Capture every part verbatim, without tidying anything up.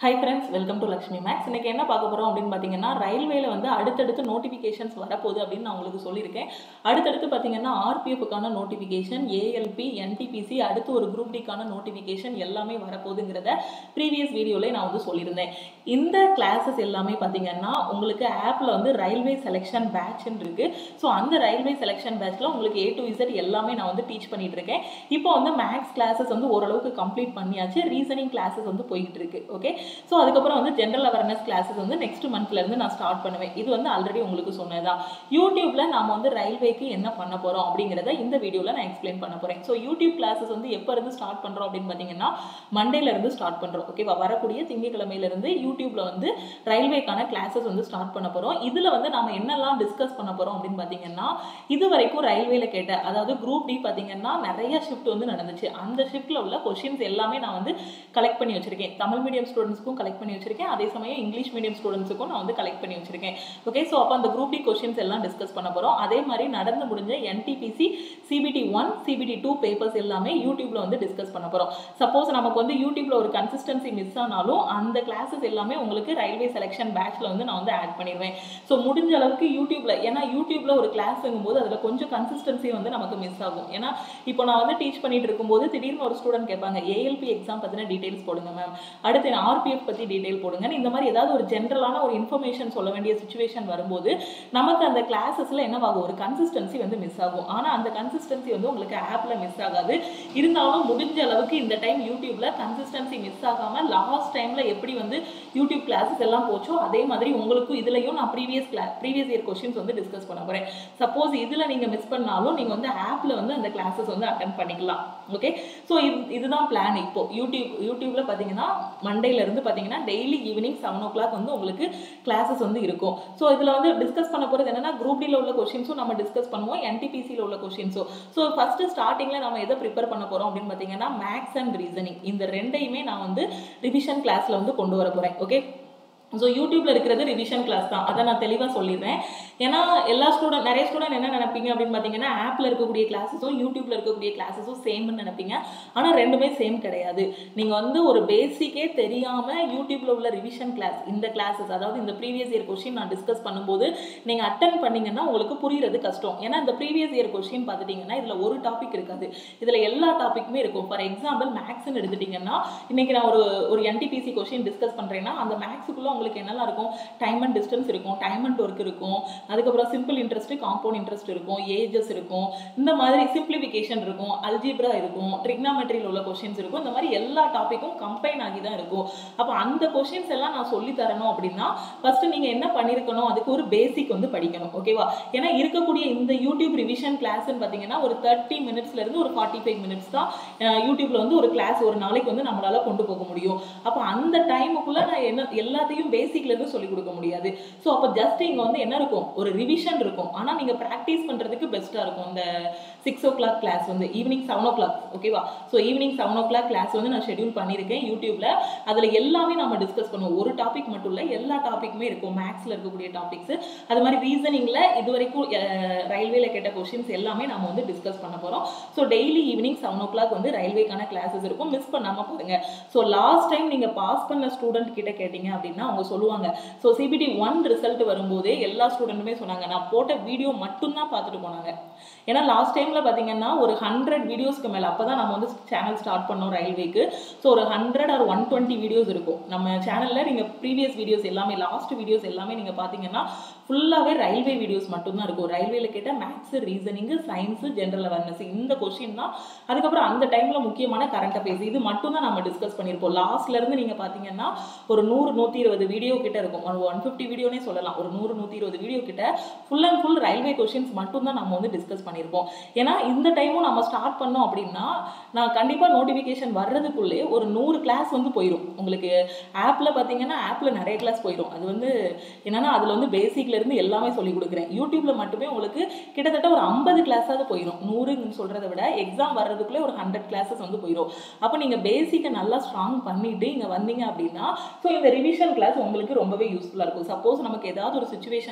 Hi friends, welcome to Lakshmi Max. இன்னைக்கு என்ன பார்க்க போறோம் அப்படினு பாத்தீங்கன்னா ரயில்வேல வந்து அடுத்தடுத்து நோட்டிஃபிகேஷன்ஸ் வரப்போகுது அப்படினு நான் உங்களுக்கு சொல்லிருக்கேன். அடுத்தடுத்து பாத்தீங்கன்னா R P F க்கான notification, A L P, N T P C அடுத்து ஒரு குரூப் D க்கான நோட்டிஃபிகேஷன் எல்லாமே வரப்போகுதுங்கறத previous வீடியோல நான் வந்து சொல்லிருந்தேன். இந்த கிளாसेस எல்லாமே பாத்தீங்கன்னா உங்களுக்கு ஆப்ல வந்து ரயில்வே செலக்ஷன் பேட்ச் ன்னு இருக்கு. சோ அந்த ரயில்வே செலக்ஷன் பேட்ச்ல உங்களுக்கு A to Z எல்லாமே நான் வந்து டீச் பண்ணிட்டு இருக்கேன். இப்போ வந்து மேக்ஸ் கிளாसेस வந்து ஓரளவுக்கு கம்ப்ளீட் பண்ணியாச்சு. ரீசனிங் கிளாसेस வந்து போயிட்டு இருக்கு. ஓகே. சோ அதுக்கு அப்புறம் வந்து ஜெனரல் அவேர்னஸ் கிளாसेस வந்து நெக்ஸ்ட் மந்த்ல இருந்து நான் ஸ்டார்ட் பண்ணுவேன். இது வந்து ஆல்ரெடி உங்களுக்கு சொன்னதா. YouTubeல நாம வந்து ரயில்வேக்கு என்ன பண்ண போறோம் அப்படிங்கறத இந்த வீடியோல நான் எக்ஸ்பிளைன் பண்ண போறேன். சோ YouTube கிளாसेस வந்து எப்ப இருந்து ஸ்டார்ட் பண்றோம் அப்படினு பாத்தீங்கன்னா மண்டேல இருந்து ஸ்டார்ட் பண்றோம். ஓகேவா? வரக்கூடிய திங்கட்கிழமையில இருந்து YouTubeல வந்து ரயில்வேக்கான கிளாसेस வந்து ஸ்டார்ட் பண்ண போறோம். இதுல வந்து நாம என்னெல்லாம் டிஸ்கஸ் பண்ண போறோம் அப்படினு பாத்தீங்கன்னா இது வரைக்கும் ரயில்வேல கேட்ட அதாவது குரூப் D பாத்தீங்கன்னா நிறைய ஷிஃப்ட் வந்து நடந்துச்சு. அந்த ஷிஃப்ட்ல உள்ள क्वेश्चंस எல்லாமே நான் வந்து கலெக்ட் பண்ணி வச்சிருக்கேன். தமிழ் மீடியம் ஸ்டூடண்ட்ஸ்க்கும் கலெக்ட் பண்ணி வச்சிருக்கேன். அதே சமயம் இங்கிலீஷ் மீடியம் ஸ்டூடண்ட்ஸ்க்கும் நான் வந்து கலெக்ட் பண்ணி வச்சிருக்கேன். ஓகே. சோ அப்ப அந்த குரூப் D क्वेश्चंस எல்லாம் டிஸ்கஸ் பண்ண போறோம். அதே மாதிரி நடந்து முடிஞ்ச N T P C C B T one C B T two papers எல்லாமே YouTubeல வந்து டிஸ்கஸ் பண்ண போறோம். சப்போஸ் நமக்கு வந்து YouTubeல ஒரு கன்சிஸ்டன்சி மிஸ் ஆனாலும் அந்த கிளாसेस எல்லாமே உங்களுக்கு ரயில்வே செலக்ஷன் பேட்ச்ல வந்து நான் வந்து ஆட் பண்ணிடுவேன். சோ முடிஞ்ச அளவுக்கு YouTubeல ஏனா YouTubeல ஒரு கிளாஸ்ங்கும்போது அதுல கொஞ்சம் கன்சிஸ்டன்சி வந்து நமக்கு மிஸ் ஆகும். ஏனா இப்போ நான் வந்து டீச் பண்ணிட்டு இருக்கும்போது திடீர்னு ஒரு ஸ்டூடண்ட் கேட்பாங்க A L P எக்ஸாம் பத்தின டீடைல்ஸ் போடுங்க மேம். அடுத்து R P F பத்தி டீடைல் போடுங்க. இந்த மாதிரி ஏதாவது ஒரு ஜெனரலான ஒரு இன்ஃபர்மேஷன் சொல்ல வேண்டிய சிச்சுவேஷன் வரும்போது நமக்கு அந்த கிளாसेसல என்னவாகும் ஒரு கன்சிஸ்டன்சி வந்து மிஸ் ஆகும். ஆனா அந்த கன்சிஸ்டன்சி வந்து உங்களுக்கு ஆப்ல மிஸ் ஆகாது. இருந்தாலும் முடிஞ்ச அளவுக்கு இந்த டைம் YouTubeல கன்சிஸ்டன்சி மிஸ் ஆகாம லாஸ்ட் டைம்ல எப்படி வந்து YouTube கிளாसेस எல்லாம் போச்சோ அதே மாதிரி உங்களுக்கு இதுலயும் நான் previous class previous year questions வந்து டிஸ்கஸ் பண்ண போறேன். சப்போஸ் இதுல நீங்க மிஸ் பண்ணாலும் நீங்க வந்து ஆப்ல வந்து அந்த கிளாसेस வந்து அட்டெண்ட் பண்ணிக்கலாம். ஓகே. சோ இதுதான் பிளான். இப்போ YouTube YouTubeல பாத்தீங்கன்னா மண்டேல இருந்து பாத்தீங்கன்னா டெய்லி ஈவினிங் seven o'clock வந்து உங்களுக்கு கிளாसेस வந்து இருக்கும். சோ இதுல வந்து டிஸ்கஸ் பண்ண போறது என்னன்னா குரூப் D ல உள்ள क्वेश्चंसும் நம்ம டிஸ்கஸ் பண்ணுவோம். N T P C ல உள்ள क्वेश्चंसும். சோ ஃபர்ஸ்ட் ஸ்டார்டிங்ல நாம எதை ப்ரிப்பேர் பண்ண போறோம் அப்படினு பாத்தீங்கன்னா மேத்ஸ் அண்ட் ரீசனிங் இந்த ரெண்டையுமே நான் வந்து ரிவிஷன் கிளாஸ்ல வந்து கொண்டு வர போறேன். ஓகே. சோ YouTubeல இருக்குறது ரிவிஷன் கிளாஸ் தான். அத நான் தெளிவா சொல்லிறேன். ஏனா எல்லா ஸ்டூடண்ட் நிறைய ஸ்டூடண்ட் என்ன நினைப்பீங்க அப்படினு பாத்தீங்கன்னா ஆப்ல இருக்கக்கூடிய கிளாसेसும் YouTubeல இருக்கக்கூடிய கிளாसेसும் சேம்னு நினைப்பீங்க. ஆனா ரெண்டுமே சேம் கிடையாது. நீங்க வந்து ஒரு பேசிக்கே தெரியாம YouTubeல உள்ள ரிவிஷன் கிளாஸ் இந்த கிளாसेस அதாவது இந்த previous year क्वेश्चन நான் டிஸ்கஸ் பண்ணும்போது நீங்க அட்டெண்ட் பண்ணீங்கன்னா உங்களுக்கு புரியிறது கஷ்டம். ஏனா இந்த previous year क्वेश्चन பாத்துட்டீங்கன்னா இதுல ஒரு டாபிக் இருக்காது. இதுல எல்லா டாபிக்குமே இருக்கும். ஃபார் எக்ஸாம்பிள் மேத்ஸ் ன்னு எடுத்துட்டீங்கன்னா இன்னைக்கு நான் ஒரு ஒரு N T P C question discuss பண்றேன்னா அந்த மேத்ஸ்க்குள்ள உங்களுக்கு என்னலாம் இருக்கும் டைம் அண்ட் டிஸ்டன்ஸ் இருக்கும், டைம் அண்ட் வொர்க் இருக்கும், அதுக்கு அப்புறம் சிம்பிள் இன்ட்ரஸ்ட், காம்பவுண்ட் இன்ட்ரஸ்ட் இருக்கும், ஏஜஸ் இருக்கும், இந்த மாதிரி சிம்பிளிஃபிகேஷன் இருக்கும், அல்ஜிப்ரா இருக்கும், ட்ரிக்னாமெட்ரியில உள்ள क्वेश्चंस இருக்கும். இந்த மாதிரி எல்லா டாபிக்கும் கம்பைன் ஆகி தான் இருக்கும். அப்ப அந்த क्वेश्चंस எல்லாம் நான் சொல்லி தரணும் அப்படினா ஃபர்ஸ்ட் நீங்க என்ன பண்ணிருக்கணும் அதுக்கு ஒரு பேசிக் வந்து படிக்கணும். ஓகேவா? ஏனா இருக்கக்கூடிய இந்த YouTube ரிவிஷன் கிளாஸ்னு பாத்தீங்கன்னா ஒரு thirty மினிட்ஸ்ல இருந்து ஒரு forty-five மினிட்ஸ் தான் YouTubeல வந்து ஒரு கிளாஸ் ஒரு நாளைக்கு வந்து நம்மளால கொண்டு போக முடியும். அப்ப அந்த டைமுக்குள்ள நான் என்ன எல்லாத்தையும் பேசிக்ல இருந்து சொல்லி கொடுக்க முடியாது. சோ அப்ப ஜஸ்ட் இங்க வந்து என்ன இருக்கும் ஒரு ரிவிஷன் இருக்கும். ஆனா நீங்க பிராக்டீஸ் பண்றதுக்கு பெஸ்டா இருக்கும். இந்த six o'clock கிளாஸ் வந்து ஈவினிங் seven o'clock. ஓகேவா? So evening seven o'clock class வந்து நான் ஷெட்யூல் பண்ணிருக்கேன் YouTubeல. அதுல எல்லாமே நாம டிஸ்கஸ் பண்ணுவோம். ஒரு டாபிக் மட்டும் இல்ல எல்லா டாபிக்குமே இருக்கும். மேத்ஸ்ல இருக்கக்கூடிய டாபிக்ஸ் அது மாதிரி ரீசனிங்ல இதுவரைக்கும் ரயில்வேல கேட்ட क्वेश्चंस எல்லாமே நாம வந்து டிஸ்கஸ் பண்ண போறோம். So daily evening seven o'clock வந்து ரயில்வேக்கான கிளாसेस இருக்கும். மிஸ் பண்ணாம பாருங்க. சோ லாஸ்ட் டைம் நீங்க பாஸ் பண்ண ஸ்டூடண்ட் கிட்ட கேட்டிங்க அப்படினா அவங்க சொல்லுவாங்க. So C B T one result வரும்போதே எல்லா ஸ்டூடண்ட்டுமே சொன்னாங்க நான் போட்ட வீடியோ மட்டும் தான் பார்த்துட்டு போனாங்க. ஏனா லாஸ்ட் டைம்ல பாத்தீங்கன்னா ஒரு hundred வீடியோஸ்க்கு மேல அப்பதான் நம்ம வந்து சேனல் ஸ்டார்ட் பண்ணோம் ரயில்வேக்கு. சோ ஒரு hundred or one twenty videos இருக்கும். நம்ம சேனல்ல நீங்க previous வீடியோஸ் எல்லாமே லாஸ்ட் வீடியோஸ் எல்லாமே நீங்க பாத்தீங்கன்னா ஃபுல்லாவே ரயில்வே வீடியோஸ் மட்டும் தான் இருக்கும். ரயில்வேல கேட்ட maths, reasoning, science, general awareness இந்த क्वेश्चन தான். அதுக்கு அப்புறம் அந்த டைம்ல முக்கியமான கரண்ட் அஃபேர்ஸ் இது மட்டும் தான் நம்ம டிஸ்கஸ் பண்ணிருப்போம். லாஸ்ட்ல இருந்து நீங்க பாத்தீங்கன்னா ஒரு one hundred one twenty video கிட்ட இருக்கும். one fifty வீடியோனே சொல்லலாம். ஒரு one hundred one twenty video கிட்ட full and full railway questions மட்டும் தான் நம்ம வந்து டிஸ்கஸ் பண்ணிருப்போம். ஏனா இந்த டைமும் நம்ம ஸ்டார்ட் பண்ணோம் அப்படினா நான் கண்டிப்பா நோட்டிஃபிகேஷன் வர்றதுக்குள்ளே ஒரு one hundred கிளாஸ் வந்து போயிடும். உங்களுக்கு ஆப்ல பாத்தீங்கன்னா ஆப்ல நிறைய கிளாஸ் போயிடும். அது வந்து என்னன்னா அதுல வந்து பேசிக்ல இருந்து எல்லாமே சொல்லி கொடுக்கிறேன். YouTubeல மட்டுமே உங்களுக்கு கிட்டத்தட்ட ஒரு fifty கிளாஸாவது போயிடும். one hundred ன்னு சொல்றதை விட எக்ஸாம் வர்றதுக்குள்ளே ஒரு one hundred கிளாसेस வந்து போயிடும். அப்ப நீங்க பேசிக்க நல்லா ஸ்ட்ராங் பண்ணிட்டு இங்க வந்தீங்க அப்படினா சோ இந்த ரிவிஷன் கிளாஸ் உங்களுக்கு ரொம்பவே யூஸ்ஃபுல்லா இருக்கும். சப்போஸ் நமக்கு ஏதாவது ஒரு சிச்சுவேஷனால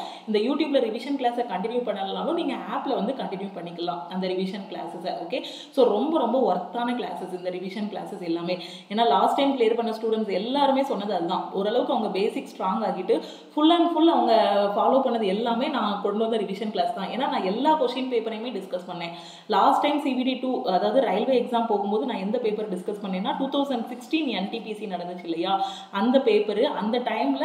இந்த யூடியூப்ல ரிவிஷன் கிளாஸை கண்டினியூ பண்ணலனாலும் நீங்கள் ஆப்பில் வந்து கண்டினியூ பண்ணிக்கலாம் அந்த ரிவிஷன் கிளாஸஸை. ஓகே, ஸோ ரொம்ப ரொம்ப ஒர்த்தான கிளாஸஸ் இந்த ரிவிஷன் கிளாஸஸ் எல்லாமே. ஏன்னா லாஸ்ட் டைம் கிளியர் பண்ண ஸ்டூடெண்ட்ஸ் எல்லாருமே சொன்னது அதுதான், ஓரளவுக்கு அவங்க பேசிக் ஸ்ட்ராங் ஆகிட்டு ஃபுல் அண்ட் ஃபுல் அவங்க ஃபாலோ பண்ணது எல்லாமே நான் கொண்டு வந்த ரிவிஷன் கிளாஸ் தான். ஏன்னா நான் எல்லா கொஸ்டின் பேப்பரையுமே டிஸ்கஸ் பண்ணேன். லாஸ்ட் டைம் சிபிடி டூ அதாவது ரயில்வே எக்ஸாம் போகும்போது நான் எந்த பேப்பர் டிஸ்கஸ் பண்ணேன்னா டூ தௌசண்ட் சிக்ஸ்டீன் என்டிபிசி நடந்துச்சு இல்லையா, அந்த பேப்பரு அந்த டைம்ல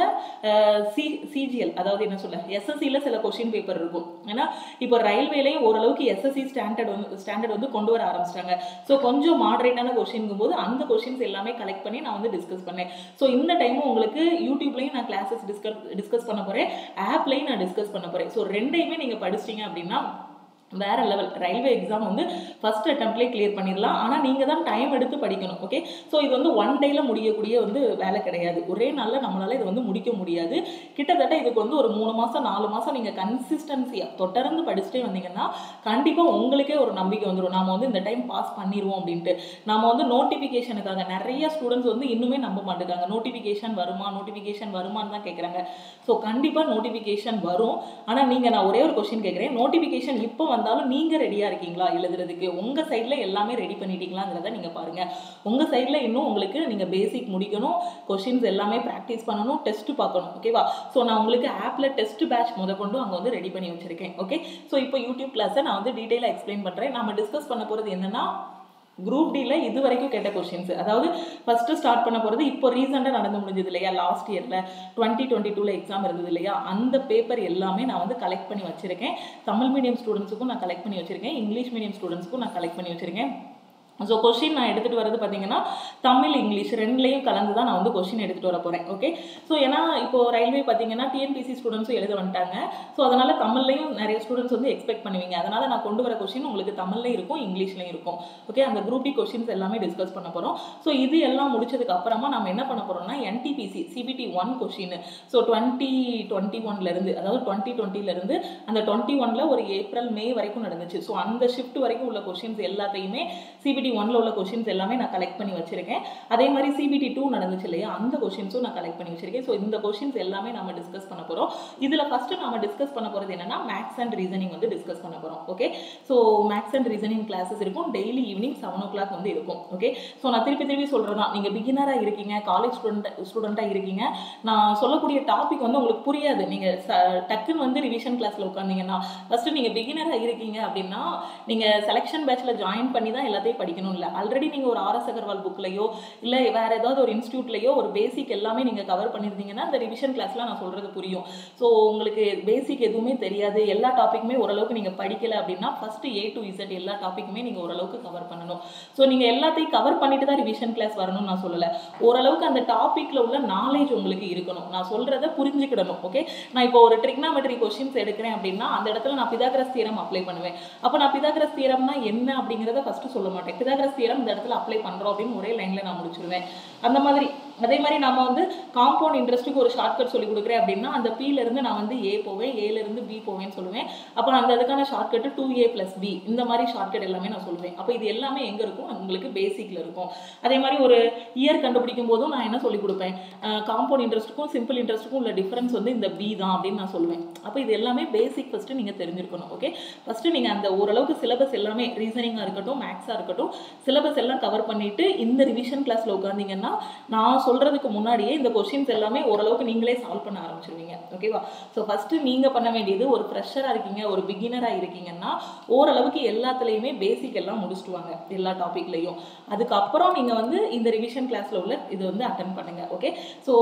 சி சிஜிஎல் அதாவது என்ன சொல்ல எஸ்எஸ்சியில சில கொஸ்டின் பேப்பர் இருக்கும். ஏன்னா இப்போ ரயில்வேலையும் ஓரளவுக்கு எஸ்எஸ்சி ஸ்டாண்டர்ட் வந்து ஸ்டாண்டர்ட் வந்து கொண்டு வர ஆரம்பிச்சிட்டாங்க. ஸோ கொஞ்சம் மாடரேட்டான கொஸ்டின்ங்கும் போது அந்த கொஸ்டின்ஸ் எல்லாமே கலெக்ட் பண்ணி நான் வந்து டிஸ்கஸ் பண்ணேன். ஸோ இந்த டைமும் உங்களுக்கு யூடியூப்லையும் நான் கிளாஸஸ் டிஸ்கஸ் டிஸ்கஸ் பண்ண போறேன், ஆப்லையும் நான் டிஸ்கஸ் பண்ண போறேன். ஸோ ரெண்டையுமே நீங்க படிச்சிட்டீங்க அப்படின்னா வேற லெவல். ரயில்வே எக்ஸாம் வந்து ஃபர்ஸ்ட் அட்டெம்ப்ட்லேயே கிளியர் பண்ணிடலாம். ஆனால் நீங்கள் தான் டைம் எடுத்து படிக்கணும். ஓகே, ஸோ இது வந்து ஒன் டேல முடியக்கூடிய வந்து வேலை கிடையாது. ஒரே நாளில் நம்மளால இது வந்து முடிக்க முடியாது. கிட்டத்தட்ட இதுக்கு வந்து ஒரு மூணு மாதம் நாலு மாதம் நீங்கள் கன்சிஸ்டன்சியாக தொடர்ந்து படிச்சுட்டே வந்தீங்கன்னா கண்டிப்பாக உங்களுக்கே ஒரு நம்பிக்கை வந்துடும், நாம வந்து இந்த டைம் பாஸ் பண்ணிடுவோம் அப்படின்ட்டு. நம்ம வந்து நோட்டிஃபிகேஷனுக்காக நிறைய ஸ்டூடெண்ட்ஸ் வந்து இன்னுமே நம்ப மாட்டேங்காங்க. நோட்டிஃபிகேஷன் வருமா நோட்டிஃபிகேஷன் வருமானு தான் கேட்குறாங்க. ஸோ கண்டிப்பாக நோட்டிஃபிகேஷன் வரும். ஆனால் நீங்கள் நான் ஒரே ஒரு கொஸ்டின் கேட்குறேன், நோட்டிஃபிகேஷன் இப்போ இருந்தாலும் நீங்க ரெடியா இருக்கீங்களா எழுதுறதுக்கு? உங்க சைட்ல எல்லாமே ரெடி பண்ணிட்டீங்களாங்கிறத நீங்க பாருங்க. உங்க சைட்ல இன்னும் உங்களுக்கு நீங்க பேசிக் முடிக்கணும், கொஸ்டின்ஸ் எல்லாமே பிராக்டிஸ் பண்ணணும், டெஸ்ட் பார்க்கணும். ஓகேவா? ஸோ நான் உங்களுக்கு ஆப்ல டெஸ்ட் பேட்ச் முத கொண்டு அங்கே வந்து ரெடி பண்ணி வச்சிருக்கேன். ஓகே, ஸோ இப்போ யூடியூப் கிளாஸை நான் வந்து டீட்டெயிலாக எக்ஸ்பிளைன் பண்றேன். நம்ம டிஸ்கஸ் பண்ண போறது என்னன்னா குரூப் டில இது வரைக்கும் கேட்ட கொஸ்டின்ஸ். அதாவது ஃபர்ஸ்ட் ஸ்டார்ட் பண்ண போறது இப்போ ரீசெண்டாக நடந்து முடிஞ்சது இல்லையா, லாஸ்ட் இயர்ல டுவெண்ட்டி டுவெண்ட்டி டூல எக்ஸாம் இருந்தது இல்லையா, அந்த பேப்பர் எல்லாமே நான் வந்து கலெக்ட் பண்ணி வச்சிருக்கேன். தமிழ் மீடியம் ஸ்டூடெண்ட்ஸுக்கும் நான் கலெக்ட் பண்ணி வச்சிருக்கேன், இங்கிலீஷ் மீடியம் ஸ்டூடெண்ட்ஸுக்கும் நான் கலெக்ட் பண்ணி வச்சிருக்கேன். ஸோ கொஸ்டின் நான் எடுத்துகிட்டு வரது பார்த்தீங்கன்னா தமிழ் இங்கிலீஷ் ரெண்டுலேயும் கலந்து தான் நான் வந்து கொஸ்டின் எடுத்துகிட்டு வர போகிறேன். ஓகே, ஸோ ஏன்னா இப்போ ரயில்வே பார்த்தீங்கன்னா டிஎன்பிசி ஸ்டூடெண்ட்ஸும் எழுத வந்துட்டாங்க. ஸோ அதனால் தமிழ்லையும் நிறைய ஸ்டூடெண்ட்ஸ் வந்து எக்ஸ்பெக்ட் பண்ணுவீங்க. அதனால் நான் கொண்டு வர கொஸ்டின் உங்களுக்கு தமிழ்லையும் இருக்கும் இங்கிலீஷ்லையும் இருக்கும். ஓகே, அந்த குரூப் டி கொஸ்டின்ஸ் எல்லாமே டிஸ்கஸ் பண்ண போகிறோம். ஸோ இது எல்லாம் முடிச்சதுக்கு அப்புறமா நம்ம என்ன பண்ண போகிறோம்னா NTPC CBT one question. So twenty twenty ஒன்லேருந்து அதாவது டுவெண்ட்டி டுவெண்ட்டிலேருந்து அந்த டுவெண்ட்டி ஒன்ல ஒரு ஏப்ரல் மே வரைக்கும் நடந்துச்சு. ஸோ அந்த ஷிஃப்ட் வரைக்கும் உள்ள கொஸ்டின்ஸ் எல்லாத்தையுமே சிபிடி ஒன்ல உள்ள கொஸ்டின்ஸ் எல்லாமே நான் கலெக்ட் பண்ணி வச்சிருக்கேன். அதே மாதிரி சிபிடி டூ நடந்துச்சு இல்லையா, அந்த கொஸ்டின்ஸும் நான் கலெக்ட் பண்ணி வச்சிருக்கேன். ஸோ இந்த கொஸ்டின்ஸ் எல்லாமே நம்ம டிஸ்கஸ் பண்ண போறோம். இதுல ஃபர்ஸ்ட் நாம டிஸ்கஸ் பண்ண போறது என்னன்னா மேக்ஸ் அண்ட் ரீசனிங் வந்து டிஸ்கஸ் பண்ண போறோம். Okay, so maths and reasoning classes இருக்கும், daily evening seven o'clock வந்து இருக்கும். ஓகே, ஸோ நான் திருப்பி திருப்பி சொல்றதா, நீங்க பிகினரா இருக்கீங்க, காலேஜ் ஸ்டூடெண்ட் ஸ்டூடெண்டா இருக்கீங்க, நான் சொல்லக்கூடிய டாபிக் வந்து உங்களுக்கு புரியாது, நீங்க டக்குன்னு வந்து ரிவிஷன் கிளாஸ்ல உட்காந்தீங்கன்னா, ஃபர்ஸ்ட் நீங்க பிகினரா இருக்கீங்க அப்படின்னா நீங்க செலெக்ஷன் பேட்ச்ல ஜாயின் பண்ணி தான் எல்லாத்தையும் படிக்கணும் இல்லை. ஆல்ரெடி நீங்க ஒரு ஆர்எஸ் அகர்வால் புக்லயோ இல்ல வேற ஏதாவது ஒரு இன்ஸ்டியூட்லயோ ஒரு பேசிக் எல்லாமே நீங்க கவர் பண்ணிருந்தீங்கன்னா இந்த ரிவிஷன் கிளாஸ்ல நான் சொல்றது புரியும். ஸோ உங்களுக்கு பேசிக் எதுவுமே தெரியாது, எல்லா டாபிக்குமே ஓரளவுக்கு நீங்க படிக்கல அப்படின்னா ஃபர்ஸ்ட் ஏ டு இசட் எல்லா டாபிக்குமே நீங்க ஓரளவுக்கு கவர் பண்ணணும். ஸோ நீங்க எல்லாத்தையும் கவர் பண்ணிட்டு தான் ரிவிஷன் கிளாஸ் வரணும்னு நான் சொல்லல, ஓரளவுக்கு அந்த டாபிக்ல உள்ள நாலேஜ் உங்களுக்கு இருக்கணும், நான் சொல்றதை புரிஞ்சுக்கிடணும். ஓகே, நான் இப்போ ஒரு ட்ரிக்னாமெட்ரி கொஸ்டின்ஸ் எடுக்கிறேன் அப்படின்னா அந்த இடத்துல நான் பிதாகரஸ் தியரம் அப்ளை பண்ணுவேன். அப்போ நான் பிதாகரஸ் தியரம்னா என்ன அப்படிங்கிறத ஃபர்ஸ்ட் சொல்ல மாட்டேன், பிதாகரஸ் தியரம் இந்த இடத்துல அப்ளை பண்றோம் அப்படின்னு ஒரே லைன்ல நான் முடிச்சிருவேன். அந்த மாதிரி அதே மாதிரி நம்ம வந்து காம்பவுண்ட் இன்ட்ரெஸ்ட்டுக்கு ஒரு ஷார்ட்கட் சொல்லி கொடுக்குறேன் அப்படின்னா அந்த பீல இருந்து நான் வந்து ஏ போவேன், ஏல இருந்து பி போவேன்னு சொல்லுவேன். அப்போ அந்த அதுக்கான shortcut to a plus b, இந்த மாதிரி ஷார்ட்கட் எல்லாமே நான் சொல்லுவேன். அப்போ இது எல்லாமே எங்க இருக்கும், உங்களுக்கு பேசிக்ல இருக்கும். அதே மாதிரி ஒரு இயர் கண்டுபிடிக்கும் போதும் நான் என்ன சொல்லி கொடுப்பேன், காம்பவுண்ட் இன்ட்ரெஸ்ட்டுக்கும் சிம்பிள் இன்ட்ரெஸ்ட்டுக்கும் உள்ள டிஃபரன்ஸ் வந்து இந்த பி தான் அப்படின்னு நான் சொல்லுவேன். அப்போ இது எல்லாமே பேசிக் ஃபர்ஸ்ட் நீங்க தெரிஞ்சிருக்கணும். ஓகே, ஃபர்ஸ்ட் நீங்க அந்த ஓரளவுக்கு சிலபஸ் எல்லாமே ரீசனிங்கா இருக்கட்டும் மேக்ஸா இருக்கட்டும் சிலபஸ் எல்லாம் கவர் பண்ணிட்டு இந்த ரிவிஷன் கிளாஸ்ல உட்காந்தீங்கன்னா நான் சொல்றதுக்கு முன்னாடியே இந்த கொஸ்டின்ஸ் எல்லாமே ஓரளவுக்கு நீங்களே சால்வ் பண்ண ஆரம்பிச்சிருவீங்க. ஓகேவா? ஸோ ஃபர்ஸ்ட் நீங்க பண்ண வேண்டியது, ஒரு ஃப்ரெஷரா இருக்கீங்க ஒரு பிகினரா இருக்கீங்கன்னா ஓரளவுக்கு எல்லாத்துலயுமே பேசிக் எல்லாம் முடிச்சுட்டு வாங்க எல்லா டாபிக்லையும். அதுக்கப்புறம் நீங்க வந்து இந்த ரிவிஷன் கிளாஸ்ல உள்ள இது வந்து அட்டென்ட் பண்ணுங்க. ஓகே, ஸோ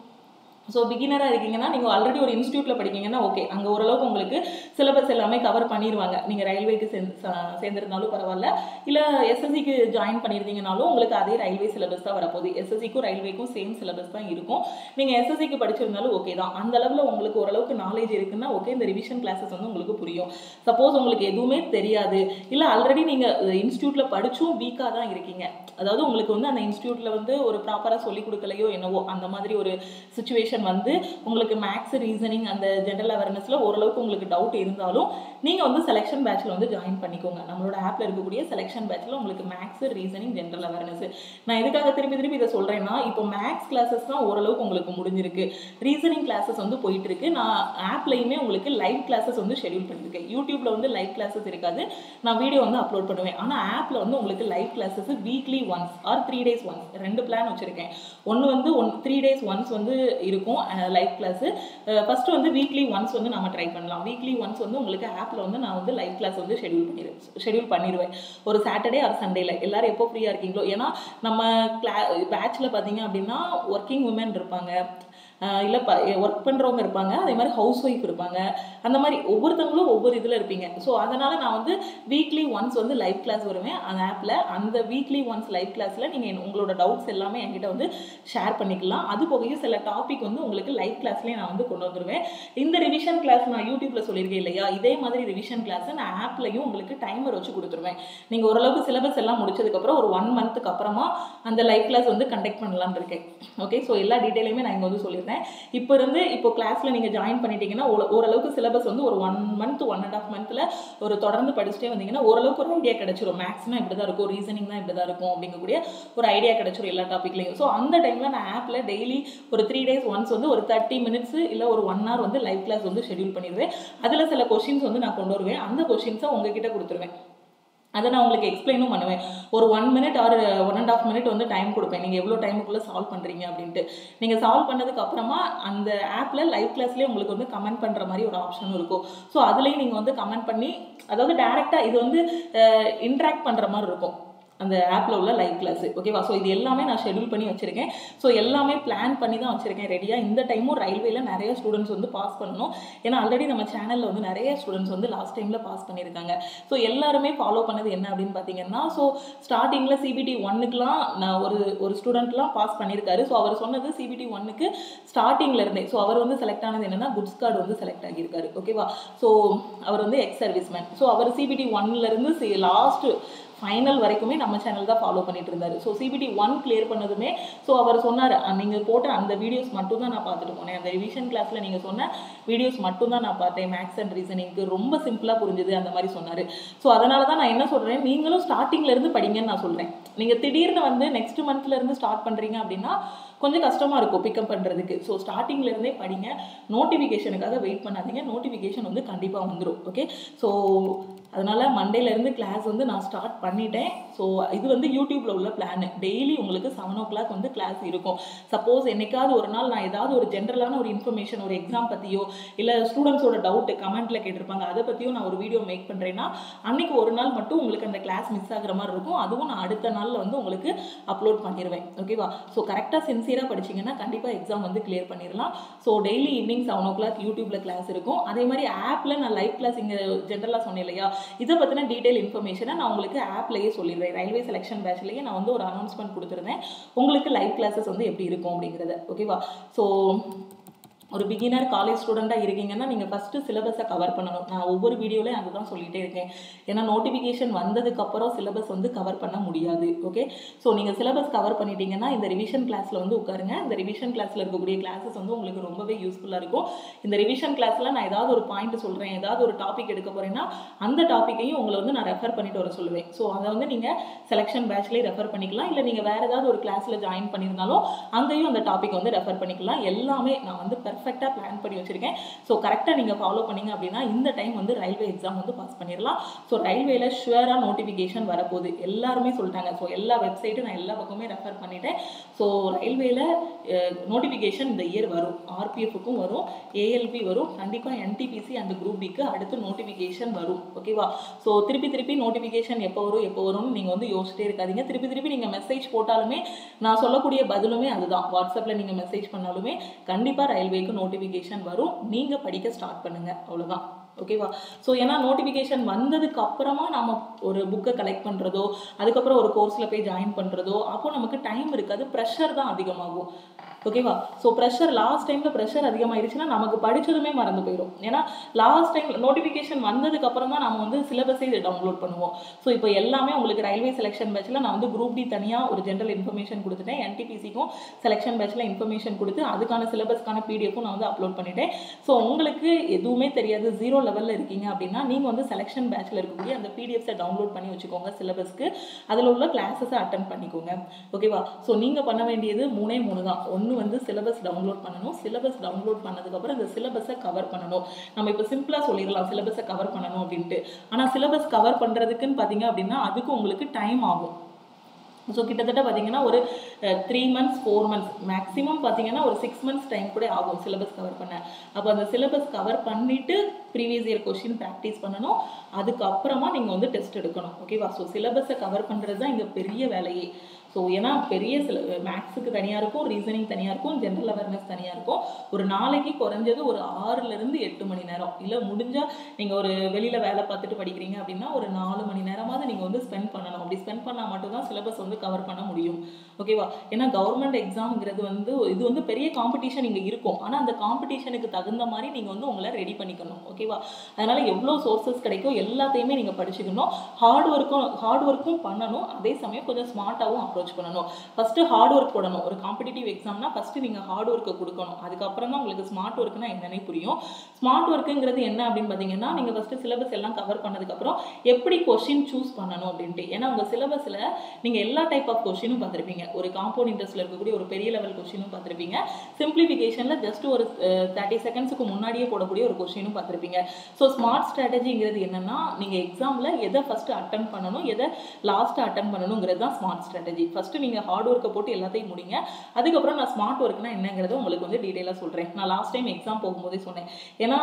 ஸோ பிகினராக இருக்கீங்கன்னா நீங்கள் ஆல்ரெடி ஒரு இன்ஸ்டியூட்டில் படிக்கீங்கன்னா ஓகே, அங்கே ஓரளவுக்கு உங்களுக்கு சிலபஸ் எல்லாமே கவர் பண்ணிடுவாங்க. நீங்கள் ரயில்வேக்கு சேர்ந்து சேர்ந்துருந்தாலும் பரவாயில்ல, இல்லை எஸ்எஸ்சிக்கு ஜாயின் பண்ணியிருந்தீங்கனாலும் உங்களுக்கு அதே ரயில்வே சிலபஸ் தான் வரப்போகுது. எஸ்எஸ்சிக்கும் ரயில்வேக்கும் சேம் சிலபஸ் தான் இருக்கும். நீங்கள் எஸ்எஸ்சிக்கு படிச்சிருந்தாலும் ஓகே தான். அந்த அளவில் உங்களுக்கு ஓரளவுக்கு நாலேஜ் இருக்குன்னா ஓகே, இந்த ரிவிஷன் கிளாஸஸ் வந்து உங்களுக்கு புரியும். சப்போஸ் உங்களுக்கு எதுவுமே தெரியாது, இல்லை ஆல்ரெடி நீங்கள் இன்ஸ்டியூட்டில் படிச்சும் வீக்காக தான் இருக்கீங்க, அதாவது உங்களுக்கு வந்து அந்த இன்ஸ்டியூட்டில் வந்து ஒரு ப்ராப்பராக சொல்லிக் கொடுக்கலையோ என்னவோ அந்த மாதிரி ஒரு சுச்சுவேஷன் நோட்டிஃபிகேஷன் வந்து உங்களுக்கு மேக்ஸ் ரீசனிங் அந்த ஜென்ரல் அவேர்னஸில் ஓரளவுக்கு உங்களுக்கு டவுட் இருந்தாலும் நீங்கள் வந்து செலெக்ஷன் பேட்சில் வந்து ஜாயின் பண்ணிக்கோங்க. நம்மளோட ஆப்பில் இருக்கக்கூடிய செலெக்ஷன் பேட்சில் உங்களுக்கு மேக்ஸ் ரீசனிங் ஜென்ரல் அவேர்னஸ். நான் எதுக்காக திருப்பி திருப்பி இதை சொல்கிறேன்னா, இப்போ மேக்ஸ் கிளாஸஸ் தான் ஓரளவுக்கு உங்களுக்கு முடிஞ்சிருக்கு, ரீசனிங் கிளாஸஸ் வந்து போயிட்டு இருக்கு. நான் ஆப்லையுமே உங்களுக்கு லைவ் கிளாஸஸ் வந்து ஷெடியூல் பண்ணியிருக்கேன். யூடியூப்ல வந்து லைவ் கிளாஸஸ் இருக்காது, நான் வீடியோ வந்து அப்லோட் பண்ணுவேன். ஆனால் ஆப்பில் வந்து உங்களுக்கு live classes weekly once or three days once ரெண்டு பிளான் வச்சுருக்கேன். ஒன்று வந்து ஒன் த்ரீ டேஸ் ஒன்ஸ் வந்து இருக்கும் லைவ் கிளாஸு. ஃபஸ்ட்டு வந்து வீக்லி ஒன்ஸ் வந்து நம்ம ட்ரை பண்ணலாம். வீக்லி ஒன்ஸ் வந்து உங்களுக்கு ஆப்பில் வந்து நான் வந்து லைவ் கிளாஸ் வந்து ஷெடியூல் பண்ணிடுவேன் ஷெடியூல் பண்ணிடுவேன் ஒரு சாட்டர்டே ஆர் சண்டேல. எல்லாரும் எப்போ ஃப்ரீயாக இருக்கீங்களோ, ஏன்னா நம்ம கிளா பேட்சில் பார்த்தீங்க அப்படின்னா ஒர்க்கிங் உமன் இருப்பாங்க, இல்லை ப ஒர்க் பண்ணுறவங்க இருப்பாங்க, அதே மாதிரி ஹவுஸ் ஒய்ஃப் இருப்பாங்க, அந்த மாதிரி ஒவ்வொருத்தவங்களும் ஒவ்வொரு இதில் இருப்பீங்க. ஸோ அதனால் நான் வந்து வீக்லி ஒன்ஸ் வந்து லைவ் கிளாஸ் வருவேன் அந்த ஆப்பில். அந்த வீக்லி ஒன்ஸ் லைவ் கிளாஸில் நீங்கள் உங்களோட டவுட்ஸ் எல்லாமே என்கிட்ட வந்து ஷேர் பண்ணிக்கலாம். அது போக சில டாபிக் வந்து உங்களுக்கு லைவ் கிளாஸ்லேயே நான் வந்து கொண்டு வந்துடுவேன். இந்த ரிவிஷன் கிளாஸ் நான் யூடியூப்பில் சொல்லியிருக்கேன் இல்லையா, இதே மாதிரி ரிவிஷன் கிளாஸை நான் ஆப்லையும் உங்களுக்கு டைமர் வச்சு கொடுத்துருவேன். நீங்கள் ஓரளவுக்கு சிலபஸ் எல்லாம் முடிச்சதுக்கப்புறம் ஒரு ஒன் மந்த்துக்கு அப்புறமா அந்த லைவ் கிளாஸ் வந்து கண்டக்ட் பண்ணலான்னு இருக்கேன். ஓகே, ஸோ எல்லா டீட்டெயிலுமே நான் இங்கே வந்து சொல்லியிருந்தேன். இப்போ இருந்து இப்போ கிளாஸ்ல நீங்க ஜாயின் பண்ணிட்டீங்கன்னா ஓரளவுக்கு சிலபஸ் வந்து ஒரு one month one and half மந்த்ல ஒரு தொடர்ந்து படிச்சுட்டே வந்தீங்கன்னா ஓரளவுக்கு ஒரு ஐடியா கிடைச்சிரும். மேக்ஸ்னா இப்படிதான் இருக்கும், ரீசனிங் தான் இப்படிதான் இருக்கும் அப்படிங்கக்கூடிய ஒரு ஐடியா கிடைச்சிரும் எல்லா டாபிக்லையும். ஸோ அந்த டைம்ல நான் ஆப்ல டெய்லி ஒரு த்ரீ டேஸ் ஒன்ஸ் வந்து ஒரு தேர்ட்டி மினிட்ஸ் இல்லை ஒரு ஒன் ஹவர் வந்து லைவ் கிளாஸ் வந்து ஷெடியூல் பண்ணிடுவேன். அதுல சில கொஸ்டின்ஸ் வந்து நான் கொண்டு வருவேன். அந்த கொஸ்டின்ஸை உங்ககிட்ட கொடுத்துருவேன். அதை நான் உங்களுக்கு எக்ஸ்பிளைனும் பண்ணுவேன். ஒரு one minute or one and half minute வந்து டைம் கொடுப்பேன், நீங்கள் எவ்வளோ டைமுக்குள்ளே சால்வ் பண்ணுறீங்க அப்படின்ட்டு. நீங்கள் சால்வ் பண்ணதுக்கு அப்புறமா அந்த ஆப்பில் லைவ் கிளாஸ்லேயே உங்களுக்கு வந்து கமெண்ட் பண்ணுற மாதிரி ஒரு ஆப்ஷன் இருக்கும். ஸோ அதுலேயும் நீங்கள் வந்து கமெண்ட் பண்ணி, அதாவது டேரெக்டாக இது வந்து இன்ட்ராக்ட் பண்ணுற மாதிரி இருக்கும் அந்த ஆப்பில் உள்ள லைவ் கிளாஸ். ஓகேவா? ஸோ இது எல்லாமே நான் ஷெடியூல் பண்ணி வச்சிருக்கேன். ஸோ எல்லாமே பிளான் பண்ணி தான் வச்சிருக்கேன் ரெடியாக. இந்த டைமும் ரயில்வேல நிறைய ஸ்டூடெண்ட்ஸ் வந்து பாஸ் பண்ணணும். ஏன்னா ஆல்ரெடி நம்ம சேனலில் வந்து நிறைய ஸ்டூடெண்ட்ஸ் வந்து லாஸ்ட் டைமில் பாஸ் பண்ணியிருக்காங்க. ஸோ எல்லாருமே ஃபாலோ பண்ணது என்ன அப்படின்னு பார்த்தீங்கன்னா, ஸோ ஸ்டார்டிங்கில் சிபிடி ஒன்னுக்குலாம் நான் ஒரு ஒரு ஸ்டூடெண்ட்லாம் பாஸ் பண்ணியிருக்காரு. ஸோ அவர் சொன்னது சிபிடி ஒன்னுக்கு ஸ்டார்டிங்கில் இருந்தே. ஸோ அவர் வந்து செலக்ட் ஆனது என்னன்னா குட்ஸ் கார்டு வந்து செலக்ட் ஆகியிருக்காரு. ஓகேவா? ஸோ அவர் வந்து எக்ஸ் சர்வீஸ்மேன். ஸோ அவர் சிபிடி ஒன்லேருந்து லாஸ்ட் ஃபைனல் வரைக்குமே நம்ம சேனல் தான் ஃபாலோ பண்ணிட்டு இருந்தாரு. ஸோ சிபிடி ஒன் கிளியர் பண்ணதுமே ஸோ அவர் சொன்னார், நீங்கள் போட்ட அந்த வீடியோஸ் மட்டும் தான் நான் பார்த்துட்டு போனேன், அந்த ரிவிஷன் கிளாஸில் நீங்கள் சொன்ன வீடியோஸ் மட்டும் தான் நான் பார்த்தேன், மேக்ஸ் அண்ட் ரீசனிங்க்கு ரொம்ப சிம்பிளாக புரிஞ்சுது அந்த மாதிரி சொன்னார். ஸோ அதனால தான் நான் என்ன சொல்கிறேன், நீங்களும் ஸ்டார்டிங்லேருந்து படிங்கன்னு நான் சொல்கிறேன். நீங்கள் திடீர்னு வந்து நெக்ஸ்ட் மந்த்லேருந்து ஸ்டார்ட் பண்ணுறீங்க அப்படின்னா கொஞ்சம் கஷ்டமாக இருக்கும் பிக்கப் பண்ணுறதுக்கு. ஸோ ஸ்டார்டிங்லேருந்தே படிங்க, நோட்டிஃபிகேஷனுக்காக வெயிட் பண்ணாதீங்க, நோட்டிஃபிகேஷன் வந்து கண்டிப்பாக வந்துடும். ஓகே, ஸோ அதனால் மண்டேலேருந்து கிளாஸ் வந்து நான் ஸ்டார்ட் பண்ணிட்டேன். ஸோ இது வந்து யூடியூப்பில் உள்ள பிளான். டெய்லி உங்களுக்கு செவன் ஓ கிளாக் வந்து கிளாஸ் இருக்கும். சப்போஸ் என்னைக்காவது ஒரு நாள் நான் ஏதாவது ஒரு ஜென்ரலான ஒரு இன்ஃபர்மேஷன் ஒரு எக்ஸாம் பற்றியோ இல்லை ஸ்டூடெண்ட்ஸோட டவுட்டு கமெண்ட்டில் கேட்டிருப்பாங்க, அதை பற்றியும் நான் ஒரு வீடியோ மேக் பண்ணுறேன்னா அன்றைக்கி ஒரு நாள் மட்டும் உங்களுக்கு அந்த கிளாஸ் மிஸ் ஆகிற மாதிரி இருக்கும். அதுவும் நான் அடுத்த நாளில் வந்து உங்களுக்கு அப்லோட் பண்ணிடுவேன். ஓகேவா? ஸோ கரெக்டாக சின்சியராக படிச்சிங்கன்னா கண்டிப்பாக எக்ஸாம் வந்து கிளியர் பண்ணிடலாம். So daily evening seven o'clock யூடியூப்பில் கிளாஸ் இருக்கும். அதே மாதிரி ஆப்பில் நான் லைவ் கிளாஸ் இங்கே ஜென்ரலாக சொன்னேன் இல்லையா, இதை பற்றின டீட்டெயில் இன்ஃபர்மேஷனை நான் உங்களுக்கு ஆப்லேயே சொல்லிடுவேன். ரயில்வே செலெக்ஷன் பேட்ச்லேயே நான் வந்து ஒரு அனௌன்ஸ்மெண்ட் கொடுத்துருந்தேன் உங்களுக்கு லைவ் கிளாஸஸ் வந்து எப்படி இருக்கும் அப்படிங்கிறத. ஓகேவா? ஸோ ஒரு பிகினர் காலேஜ் ஸ்டூடெண்ட்டாக இருக்கீங்கன்னா நீங்கள் ஃபஸ்ட்டு சிலபஸை கவர் பண்ணணும். நான் ஒவ்வொரு வீடியோலையும் அதுதான் சொல்லிகிட்டே இருக்கேன். ஏன்னா நோட்டிஃபிகேஷன் வந்ததுக்கப்புறம் சிலபஸ் வந்து கவர் பண்ண முடியாது. ஓகே, ஸோ நீங்கள் சிலபஸ் கவர் பண்ணிட்டீங்கன்னா இந்த ரிவிஷன் கிளாஸில் வந்து உட்காருங்க. இந்த ரிவிஷன் கிளாஸில் இருக்கக்கூடிய கிளாஸஸ் வந்து உங்களுக்கு ரொம்பவே யூஸ்ஃபுல்லாக இருக்கும். இந்த ரிவிஷன் கிளாஸில் நான் ஏதாவது ஒரு பாயிண்ட் சொல்கிறேன், ஏதாவது ஒரு டாபிக் எடுக்க போகிறேன்னா அந்த டாப்பிக்கையும் உங்களை வந்து நான் ரெஃபர் பண்ணிட்டு வர சொல்லுவேன். ஸோ அதை வந்து நீங்கள் செலெக்ஷன் பேட்ச்லேயே ரெஃபர் பண்ணிக்கலாம். இல்லை நீங்கள் வேறு ஏதாவது ஒரு கிளாஸில் ஜாயின் பண்ணியிருந்தாலும் அங்கேயும் அந்த டாபிக் வந்து ரெஃபர் பண்ணிக்கலாம். எல்லாமே நான் வந்து பெர்ஃபெக்டாக பிளான் பண்ணி வச்சிருக்கேன். ஸோ கரெக்டாக நீங்கள் ஃபாலோ பண்ணீங்க அப்படின்னா இந்த டைம் வந்து ரயில்வே எக்ஸாம் வந்து பாஸ் பண்ணிடலாம். ஸோ ரயில்வேல ஷுவராக நோட்டிஃபிகேஷன் வரப்போகுது எல்லாருமே சொல்லிட்டாங்க. ஸோ எல்லா வெப்சைட்டும் நான் எல்லா பக்கமே ரெஃபர் பண்ணிட்டேன். ஸோ ரயில்வேல நோட்டிஃபிகேஷன் இந்த இயர் வரும். ஆர்பிஎஃப்க்கும் வரும், ஏஎல்பி வரும், கண்டிப்பாக என்டிபிசி அந்த குரூப் பிக்கு அடுத்து நோட்டிஃபிகேஷன் வரும். ஓகேவா? ஸோ திருப்பி திருப்பி நோட்டிஃபிகேஷன் எப்போ வரும் எப்போ வரும்னு நீங்கள் வந்து யோசிச்சிட்டே இருக்காதீங்க. திருப்பி திருப்பி நீங்கள் மெசேஜ் போட்டாலுமே நான் சொல்லக்கூடிய பதிலுமே அதுதான். வாட்ஸ்அப்பில் நீங்கள் மெசேஜ் பண்ணாலுமே கண்டிப்பாக ரயில்வேக்கு நோட்டிஃபிகேஷன் வரும். நீங்க படிக்க ஸ்டார்ட் பண்ணுங்க, அவ்வளவுதான். ஓகேவா? ஸோ ஏன்னா நோட்டிஃபிகேஷன் வந்ததுக்கு அப்புறமா நம்ம ஒரு புக்கை கலெக்ட் பண்ணுறதோ அதுக்கப்புறம் ஒரு கோர்ஸில் போய் ஜாயின் பண்ணுறதோ அப்போ நமக்கு டைம் இருக்காது, ப்ரெஷர் தான் அதிகமாகும். ஓகேவா. ஸோ ப்ரெஷர் லாஸ்ட் டைமில் ப்ரெஷர் அதிகமாகிடுச்சுன்னா நமக்கு படித்ததுமே மறந்து போயிடும். ஏன்னா லாஸ்ட் டைம் நோட்டிஃபிகேஷன் வந்ததுக்கு அப்புறம் தான் நம்ம வந்து சிலபஸே இதை டவுன்லோட் பண்ணுவோம். ஸோ இப்போ எல்லாமே உங்களுக்கு ரயில்வே செலெக்ஷன் பேட்சில் நான் வந்து குரூப் டி தனியாக ஒரு ஜென்ரல் இன்ஃபர்மேஷன் கொடுத்துட்டேன், என்டிபிசிக்கும் செலெக்ஷன் பேட்சில் இன்ஃபர்மேஷன் கொடுத்து அதுக்கான சிலபஸ்க்கான பிடிஎஃப்பும் நான் வந்து அப்லோட் பண்ணிட்டேன். ஸோ உங்களுக்கு எதுவுமே தெரியாது, ஜீரோ லெவலில் இருக்கீங்க அப்படின்னா நீங்கள் வந்து செலெக்ஷன் பேட்சில் இருக்கக்கூடிய அந்த பிடிஎஃப்ஸை டவுன்லோட் பண்ணி வச்சுக்கோங்க. சிலபஸ்க்கு அதில் உள்ள கிளாஸஸை அட்டன் பண்ணிக்கோங்க. ஓகேவா. ஸோ நீங்கள் பண்ண வேண்டியது மூணே மூணு தான். ஒன்று வந்து சிலபஸ் டவுன்லோட் பண்ணணும். சிலபஸ் டவுன்லோட் பண்ணதுக்கப்புறம் இந்த சிலபஸை கவர் பண்ணணும். நம்ம இப்போ சிம்பிளாக சொல்லிடலாம் சிலபஸை கவர் பண்ணணும் அப்படின்ட்டு. ஆனால் சிலபஸ் கவர் பண்ணுறதுக்குன்னு பார்த்தீங்க அப்படின்னா அதுக்கு உங்களுக்கு டைம் ஆகும். ஸோ கிட்டத்தட்ட பார்த்தீங்கன்னா ஒரு three months four months maximum பார்த்தீங்கன்னா ஒரு சிக்ஸ் மந்த்ஸ் டைம் கூட ஆகும் சிலபஸ் கவர் பண்ண. அப்போ அந்த சிலபஸ் கவர் பண்ணிவிட்டு ப்ரீவியஸ் இயர் கொஸ்டின் ப்ராக்டிஸ் பண்ணணும். அதுக்கப்புறமா நீங்கள் வந்து டெஸ்ட் எடுக்கணும். ஓகேவா. ஸோ சிலபஸை கவர் பண்ணுறது தான் இங்கே பெரிய வேலையே. ஸோ ஏன்னா பெரிய சில மேக்ஸுக்கு தனியாக இருக்கும், ரீசனிங் தனியாக இருக்கும், ஜென்ரல் அவேர்னஸ் தனியாக இருக்கும். ஒரு நாளைக்கு குறைஞ்சது ஒரு ஆறுலேருந்து எட்டு மணி நேரம், இல்லை முடிஞ்சால் நீங்கள் ஒரு வெளியில் வேலை பார்த்துட்டு படிக்கிறீங்க அப்படின்னா ஒரு நாலு மணி நேரமாவது நீங்கள் வந்து ஸ்பெண்ட் பண்ணணும். அப்படி ஸ்பெண்ட் பண்ணால் மட்டும்தான் சிலபஸ் வந்து கவர் பண்ண முடியும். ஓகேவா. ஏன்னா கவர்மெண்ட் எக்ஸாம்ங்கிறது வந்து இது வந்து பெரிய காம்படிஷன் இங்கே இருக்கும். ஆனால் அந்த காம்படிஷனுக்கு தகுந்த மாதிரி நீங்கள் வந்து உங்களை ரெடி பண்ணிக்கணும். ஓகேவா. அதனால் எவ்வளோ சோர்ஸஸ் கிடைக்கும் எல்லாத்தையுமே நீங்கள் படிச்சுக்கணும். ஹார்ட் ஒர்க்கும் ஹார்ட் ஒர்க்கும் பண்ணணும். அதே சமயம் கொஞ்சம் ஸ்மார்ட்டாகவும் அப்ரோச் பண்ணணும். ஃபஸ்ட்டு ஹார்ட் ஒர்க் போடணும். ஒரு காம்படிட்டிவ் எக்ஸாம்னா ஃபஸ்ட்டு நீங்கள் ஹார்ட் ஒர்க்கை கொடுக்கணும். அதுக்கப்புறம் தான் உங்களுக்கு ஸ்மார்ட் ஒர்க்னா என்னன்னே புரியும். ஸ்மார்ட் ஒர்க்குங்கிறது என்ன அப்படின்னு பார்த்தீங்கன்னா நீங்கள் ஃபஸ்ட்டு சிலபஸ் எல்லாம் கவர் பண்ணதுக்கப்புறம் எப்படி கொஸ்டின் சூஸ் பண்ணணும் அப்படின்ட்டு. ஏன்னா உங்கள் சிலபஸில் நீங்கள் எல்லா டைப் ஆஃப் கொஸ்டினும் பார்த்துருப்பீங்க. ஒரு காம்பவுண்ட் இன்ட்ரெஸ்ட்டில் இருக்கக்கூடிய ஒரு பெரிய லெவல் கொஸ்டினும் பார்த்துருப்பீங்க. சிம்பிளிஃபிகேஷனில் ஜஸ்ட் ஒரு தேர்ட்டி செகண்ட்ஸுக்கு முன்னாடியே போடக்கூடிய ஒரு கொஸ்டினும் பார்த்துருப்பீங்க. ஸோ ஸ்மார்ட் ஸ்ட்ராட்டஜிங்கிறது என்னென்னா நீங்கள் எக்ஸாமில் எதை ஃபஸ்ட்டு அட்டன் பண்ணணும், எதை லாஸ்ட்டாக அட்டன் பண்ணணுங்கிறது தான் ஸ்மார்ட் ஸ்ட்ராட்டஜி. ஃபஸ்ட்டு நீங்கள் ஹார்ட் ஒர்க்கை போட்டு எல்லாத்தையும் முடிங்க. அதுக்கப்புறம் நான் ஸ்மார்ட் ஒர்க்னா என்னங்கிறத உங்களுக்கு வந்து டீட்டெயிலாக சொல்கிறேன். நான் லாஸ்ட் டைம் எக்ஸாம் போகும்போதே சொன்னேன். ஏன்னா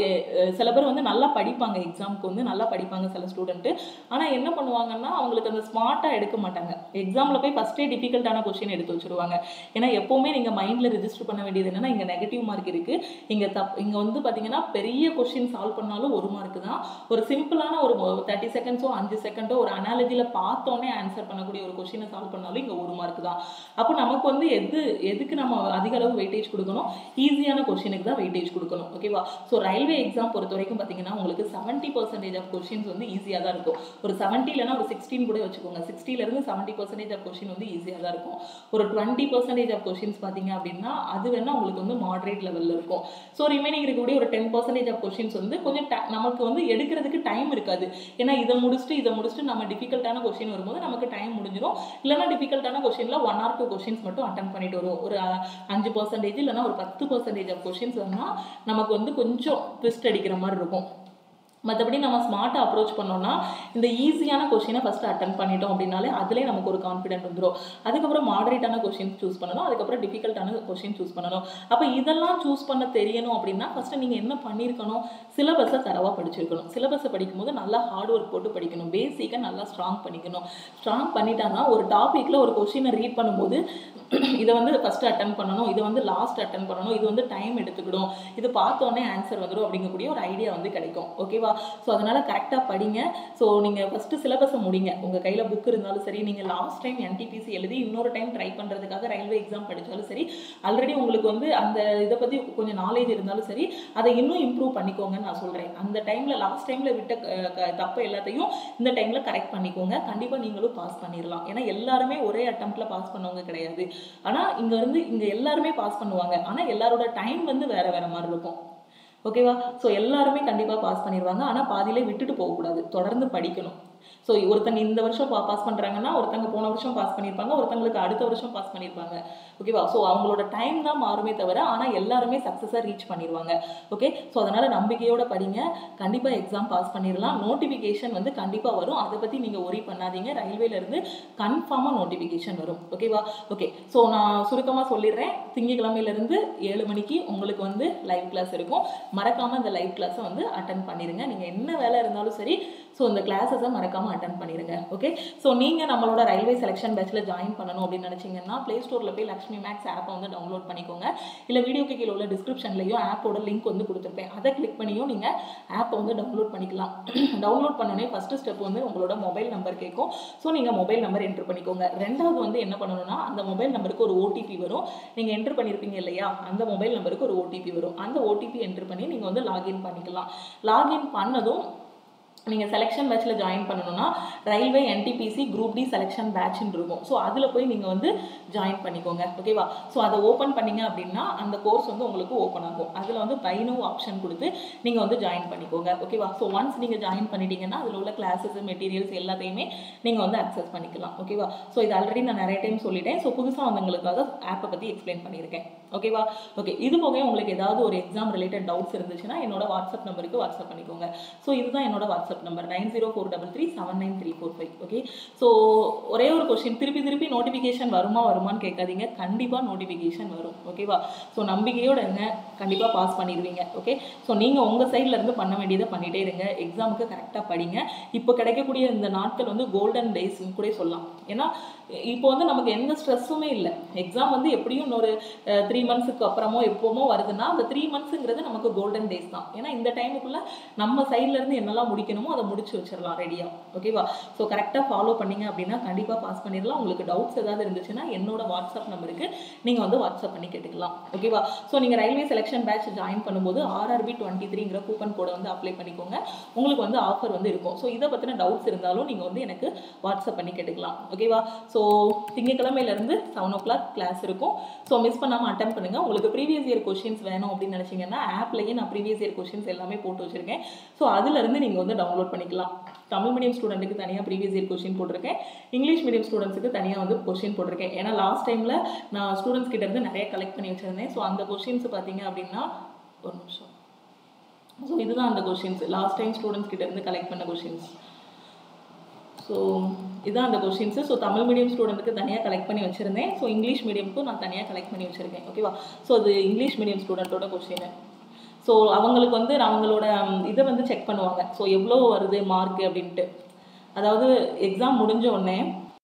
சில பேர் வந்து நல்லா படிப்பாங்க, எக்ஸாமுக்கு வந்து நல்லா படிப்பாங்க சில ஸ்டூடெண்ட்டு. ஆனால் என்ன பண்ணுவாங்கன்னா அவங்களுக்கு அந்த ஸ்மார்ட்டாக எடுக்க மாட்டாங்க. எக்ஸாமில் போய் ஃபஸ்ட்டே டிஃபிகல்ட்டான கொஸ்டின் எடுத்து வச்சுருவாங்க. ஏன்னா எப்போவுமே நீங்கள் மைண்டில் ரிஜிஸ்டர் பண்ண வேண்டியது என்னென்னா இங்கே நெகட்டிவ் மார்க் இருக்குது, இங்கே தப் இங்கே வந்து பார்த்தீங்கன்னா பெரிய கொஸ்டின் சால்வ் பண்ணாலும் ஒரு மார்க்கு தான். ஒரு சிம்பிளான ஒரு தேர்ட்டி செகண்ட்ஸோ அஞ்சு செகண்டோ ஒரு அனாலஜியில் பார்த்தோன்னே ஆன்சர் பண்ணக்கூடிய ஒரு கொஸ்டினை சால்வ் பண்ணாலும் இங்கே ஒரு மார்க் தான். அப்போ நமக்கு வந்து எது எதுக்கு நம்ம அதிக அளவு வெயிட்டேஜ் கொடுக்கணும், ஈஸியான கொஸ்டினுக்கு தான் வெயிட்டேஜ் கொடுக்கணும். ஓகேவா. ஸோ ரயில்வே எக்ஸாம் பொறுத்த வரைக்கும் பார்த்தீங்கன்னா உங்களுக்கு செவன்ட்டி பர்சன்டேஜ் ஆஃப் கொஸ்டின்ஸ் வந்து ஈஸியாக தான் இருக்கும். ஒரு செவன்ட்டி இல்லைனா ஒரு சிக்ஸ்டீன் கூட வச்சுக்கோங்க. சிக்ஸ்டிலேருந்து செவன்ட்டி பர்சன்டேஜ் ஆஃப் கொஸ்டின் வந்து ஈஸியாக தான் இருக்கும். ஒரு டுவெண்ட்டி பர்சன்டேஜ் ஆஃப் கொஸ்டின்ஸ் பார்த்தீங்க அப்படின்னா அது வேணால் உங்களுக்கு வந்து மாடரேட் லெவலில் இருக்கும். ஸோ ரிமைனிங் இருக்கக்கூடிய ஒரு டென் பர்சன்டேஜ் ஆஃப் கொஸ்டின்ஸ் வந்து கொஞ்சம் நமக்கு வந்து எடுக்கிறதுக்கு டைம் இருக்காது. ஏன்னா இதை முடிச்சுட்டு இதை முடிச்சுட்டு நம்ம டிஃபிகல்ட்டான கொஸ்டின் வரும்போது நமக்கு டைம் முடிஞ்சிடும். இல்லைனா டிஃபிகல்ட்டான கொஸ்டினில் ஒன் ஆர் டூ கொஸ்டின்ஸ் மட்டும் அட்டன் பண்ணிட்டு வருவோம். ஒரு அஞ்சு பர்சன்டேஜ் இல்லைனா ஒரு பத்து பர்சன்டேஜ் ஆஃப் கொஸ்டின்ஸ் வந்தால் நமக்கு வந்து கொஞ்சம் ட்விஸ்ட் அடிக்கிற மாதிரி இருக்கும். மற்றபடி நம்ம ஸ்மார்ட்டாக அப்ரோச் பண்ணோம்னா இந்த ஈஸியான கொஸ்டினை ஃபஸ்ட்டு அட்டன் பண்ணிட்டோம் அப்படின்னாலே அதிலே நமக்கு ஒரு கான்ஃபிடென்ட் வந்துடும். அதுக்கப்புறம் மாடரேட்டான கொஸ்டின்ஸ் சூஸ் பண்ணணும், அதுக்கப்புறம் டிஃபிகல்ட்டான கொஸ்டின் சூஸ் பண்ணணும். அப்போ இதெல்லாம் சூஸ் பண்ண தெரியணும் அப்படின்னா ஃபஸ்ட்டு நீங்கள் என்ன பண்ணியிருக்கணும், சிலபஸை தரவாக படிச்சிருக்கணும். சிலபஸை படிக்கும்போது நல்லா ஹார்ட் ஒர்க் போட்டு படிக்கணும். பேசிக்காக நல்லா ஸ்ட்ராங் பண்ணிக்கணும். ஸ்ட்ராங் பண்ணிட்டாங்கன்னா ஒரு டாப்பிக்கில் ஒரு கொஸ்டினை ரீட் பண்ணும்போது இதை வந்து ஃபஸ்ட்டு அட்டன் பண்ணணும், இதை வந்து லாஸ்ட் அட்டன் பண்ணணும், இது வந்து டைம் எடுத்துக்கிடும், இது பார்த்தோன்னே ஆன்சர் வந்துடும் அப்படிங்கக்கூடிய ஒரு ஐடியா வந்து கிடைக்கும். ஓகேவா. ஸோ அதனால் கரெக்டாக படிங்க. ஸோ நீங்கள் ஃபஸ்ட்டு சிலபஸை முடிங்க. உங்கள் கையில் புக் இருந்தாலும் சரி, நீங்கள் லாஸ்ட் டைம் என்டிபிசி எழுதி இன்னொரு டைம் ட்ரை பண்ணுறதுக்காக ரயில்வே எக்ஸாம் படித்தாலும் சரி, ஆல்ரெடி உங்களுக்கு வந்து அந்த இதை பற்றி கொஞ்சம் நாலேஜ் இருந்தாலும் சரி, அதை இன்னும் இம்ப்ரூவ் பண்ணிக்கோங்கன்னு நான் சொல்கிறேன். அந்த டைமில் லாஸ்ட் டைமில் விட்ட தப்பு எல்லாத்தையும் இந்த டைமில் கரெக்ட் பண்ணிக்கோங்க. கண்டிப்பாக நீங்களும் பாஸ் பண்ணிடலாம். ஏன்னா எல்லாருமே ஒரே அட்டெம்ப்டில் பாஸ் பண்ணவங்க கிடையாது. ஆனால் இங்கே வந்து இங்கே எல்லாருமே பாஸ் பண்ணுவாங்க. ஆனால் எல்லாரோட டைம் வந்து வேறு வேறு மாதிரி இருக்கும். ஓகேவா. ஸோ எல்லாருமே கண்டிப்பாக பாஸ் பண்ணிடுவாங்க. ஆனால் பாதியிலே விட்டுட்டு போகக்கூடாது, தொடர்ந்து படிக்கணும். ஸோ ஒருத்தங்க இந்த வருஷம் பா பாஸ் பண்ணுறாங்கன்னா ஒருத்தங்க போன வருஷம் பாஸ் பண்ணியிருப்பாங்க, ஒருத்தங்களுக்கு அடுத்த வருஷம் பாஸ் பண்ணியிருப்பாங்க. ஓகேவா. ஸோ அவங்களோட டைம் தான் மாறுமே தவிர ஆனால் எல்லாருமே சக்ஸஸாக ரீச் பண்ணிடுவாங்க. ஓகே. ஸோ அதனால் நம்பிக்கையோடு படிங்க. கண்டிப்பாக எக்ஸாம் பாஸ் பண்ணிடலாம். நோட்டிஃபிகேஷன் வந்து கண்டிப்பாக வரும், அதை பற்றி நீங்கள் ஒரி பண்ணாதீங்க. ரயில்வேலேருந்து கன்ஃபார்மாக நோட்டிஃபிகேஷன் வரும். ஓகேவா. ஓகே. ஸோ நான் சுருக்கமாக சொல்லிடுறேன். திங்கக்கிழமையிலேருந்து ஏழு மணிக்கு உங்களுக்கு வந்து லைவ் கிளாஸ் இருக்கும். மறக்காமல் இந்த லைவ் கிளாஸை வந்து அட்டன் பண்ணிடுங்க. நீங்கள் என்ன வேலை இருந்தாலும் சரி, ஸோ இந்த கிளாஸஸை மறக்காமல் அட்டன் பண்ணிடுங்க. ஓகே, ஸோ நீங்கள் நம்மளோட ரயில்வே செலெக்ஷன் பேட்சில் ஜாயின் பண்ணணும் அப்படின்னு நினச்சிங்கன்னா ப்ளே ஸ்டோரில் போய் லக்ஷ்மி மேக்ஸ் ஆப்பை வந்து டவுன்லோட் பண்ணிக்கோங்க. இல்லை வீடியோக்கு கீழே உள்ள டிஸ்கிரிப்ஷன்லையும் ஆப்போட லிங்க் வந்து கொடுத்துருப்பேன், அதை கிளிக் பண்ணியும் நீங்கள் ஆப்பை வந்து டவுன்லோட் பண்ணிக்கலாம். டவுன்லோட் பண்ணோன்னே ஃபஸ்ட்டு ஸ்டெப் வந்து உங்களோட மொபைல் நம்பர் கேட்கும். ஸோ நீங்கள் மொபைல் நம்பர் என்ட்ரு பண்ணிக்கோங்க. ரெண்டாவது வந்து என்ன பண்ணணும்னா அந்த மொபைல் நம்பருக்கு ஒரு ஓடிபி வரும். நீங்கள் என்ட்ரு பண்ணியிருப்பீங்க இல்லையா, அந்த மொபைல் நம்பருக்கு ஒரு ஓடிபி வரும். அந்த ஓடிபி என்ட்ரு பண்ணி நீங்கள் வந்து லாகின் பண்ணிக்கலாம். லாகின் பண்ணதும் நீங்கள் செலெக்ஷன் பேட்சில் ஜாயின் பண்ணணும்னா railway NTPC group D selection பேட்ச்னு இருக்கும். ஸோ அதில் போய் நீங்கள் வந்து ஜாயின் பண்ணிக்கோங்க. ஓகேவா, ஸோ அதை ஓப்பன் பண்ணிங்க அப்படின்னா அந்த கோர்ஸ் வந்து உங்களுக்கு ஓப்பன் ஆகும். அதில் வந்து பை நவ் ஆப்ஷன் கொடுத்து நீங்கள் வந்து ஜாயின் பண்ணிக்கோங்க. ஓகேவா, ஸோ ஒன்ஸ் நீங்கள் ஜாயின் பண்ணிட்டீங்கன்னா அதில் உள்ள கிளாஸஸ் மெட்டீரியல்ஸ் எல்லாத்தையுமே நீங்கள் வந்து அக்சஸ் பண்ணிக்கலாம். ஓகேவா, ஸோ இது ஆல்ரெடி நான் நிறைய டைம் சொல்லிட்டேன். ஸோ புதுசாக வந்தவங்களுக்காக ஆப்பை பற்றி எக்ஸ்பிளைன் பண்ணியிருக்கேன். ஓகேவா, ஓகே, இது போக உங்களுக்கு ஏதாவது ஒரு எக்ஸாம் ரிலேட்டட் டவுட்ஸ் இருந்துச்சுன்னா என்னோட வாட்ஸ்அப் நம்பருக்கு வாட்ஸ்அப் பண்ணிக்கோங்க. ஸோ இதுதான் என்னோட WhatsApp number nine zero four double three seven nine three four five. Okay, so ஒரே ஒரு கொஸ்டின், திருப்பி திருப்பி நோட்டிஃபிகேஷன் வருமா வருமானு கேட்காதீங்க, கண்டிப்பாக நோட்டிஃபிகேஷன் வரும். ஓகேவா, ஸோ நம்பிக்கையோட இருங்க, கண்டிப்பாக பாஸ் பண்ணிடுவீங்க. ஓகே, ஸோ நீங்கள் உங்கள் சைட்லேருந்து பண்ண வேண்டியதை பண்ணிகிட்டே இருங்க. எக்ஸாமுக்கு கரெக்டாக படிங்க. இப்போ கிடைக்கக்கூடிய இந்த நாட்கள் வந்து கோல்டன் டேஸ்ன்னு கூட சொல்லலாம். ஏன்னா இப்போ வந்து நமக்கு எந்த ஸ்ட்ரெஸ்ஸுமே இல்லை. எக்ஸாம் வந்து எப்படியும் இன்னொரு த்ரீ மந்த்ஸுக்கு அப்புறமோ எப்போமோ வருதுன்னா அந்த த்ரீ மந்த்ஸுங்கிறது நமக்கு கோல்டன் டேஸ் தான். ஏன்னா இந்த டைமுக்குள்ளே நம்ம சைட்லேருந்து என்னெல்லாம் முடிக்கணுமோ அதை முடிச்சு வச்சிடலாம் ரெடியாக. ஓகேவா, ஸோ கரெக்டாக ஃபாலோ பண்ணிங்க அப்படின்னா கண்டிப்பாக பாஸ் பண்ணிடலாம். உங்களுக்கு டவுட்ஸ் ஏதாவது இருந்துச்சுன்னா என்னோட வாட்ஸ்அப் நம்பருக்கு நீங்கள் வந்து வாட்ஸ்அப் பண்ணி கேட்டுக்கலாம். ஓகேவா, ஸோ நீங்கள் ரயில்வே செலெக்ஷன் பேட்ச் ஜாயின் பண்ணும்போது ஆர்ஆர்பி டுவெண்ட்டி த்ரீங்கிற கூப்பன் கோடை வந்து அப்ளை பண்ணிக்கோங்க. உங்களுக்கு வந்து ஆஃபர் வந்து இருக்கும். ஸோ இதை பற்றின டவுட்ஸ் இருந்தாலும் நீங்கள் வந்து எனக்கு வாட்ஸ்அப் பண்ணி கேட்டுக்கலாம். ஓகேவா, ஸோ திங்கக்கிழமையிலேருந்து செவன் ஓ கிளாக் கிளாஸ் இருக்கும். ஸோ மிஸ் பண்ணாமல் அட்டன் பண்ணுங்கள். உங்களுக்கு ப்ரீவியஸ் இயர் கொஷின்ஸ் வேணும் அப்படின்னு நினச்சிங்கன்னா ஆப்லேயே நான் ப்ரீவியஸ் இயர் கொஷின்ஸ் எல்லாமே போட்டு வச்சுருக்கேன். ஸோ அதிலிருந்து நீங்கள் வந்து டவுன்லோட் பண்ணிக்கலாம். தமிழ் மீடியம் ஸ்டூடெண்ட்டுக்கு தனியாக ப்ரீவியஸ் இயர் கொஷின் போட்டிருக்கேன், இங்கிலீஷ் மீடியம் ஸ்டூடெண்ட்ஸுக்கு தனியாக வந்து கொஷின் போட்டிருக்கேன். ஏன்னா லாஸ்ட் டைமில் நான் ஸ்டூடெண்ட்ஸ் கிட்ட இருந்து நிறைய கலெக்ட் பண்ணி வச்சுருந்தேன். ஸோ அந்த கொஷின்ஸ் பார்த்தீங்க அப்படின்னா ஒரு நிமிஷம், ஸோ இதுதான் அந்த கொஷின்ஸ் லாஸ்ட் டைம் ஸ்டூடெண்ட்ஸ் கிட்ட இருந்து கலெக்ட் பண்ண கொஷின்ஸ். ஸோ இதான் அந்த கொஷின்ஸு. ஸோ தமிழ் மீடியம் ஸ்டூடெண்ட்டுக்கு தனியாக கலெக்ட் பண்ணி வச்சுருந்தேன். ஸோ இங்கிலீஷ் மீடியமுக்கும் நான் தனியாக கலெக்ட் பண்ணி வச்சுருக்கேன். ஓகேவா, ஸோ அது இங்கிலீஷ் மீடியம் ஸ்டூடெண்ட்டோட கொஷின். ஸோ அவங்களுக்கு வந்து அவங்களோட இதை வந்து செக் பண்ணுவாங்க. ஸோ எவ்வளோ வருது மார்க்கு அப்படின்ட்டு. அதாவது எக்ஸாம் முடிஞ்ச உடனே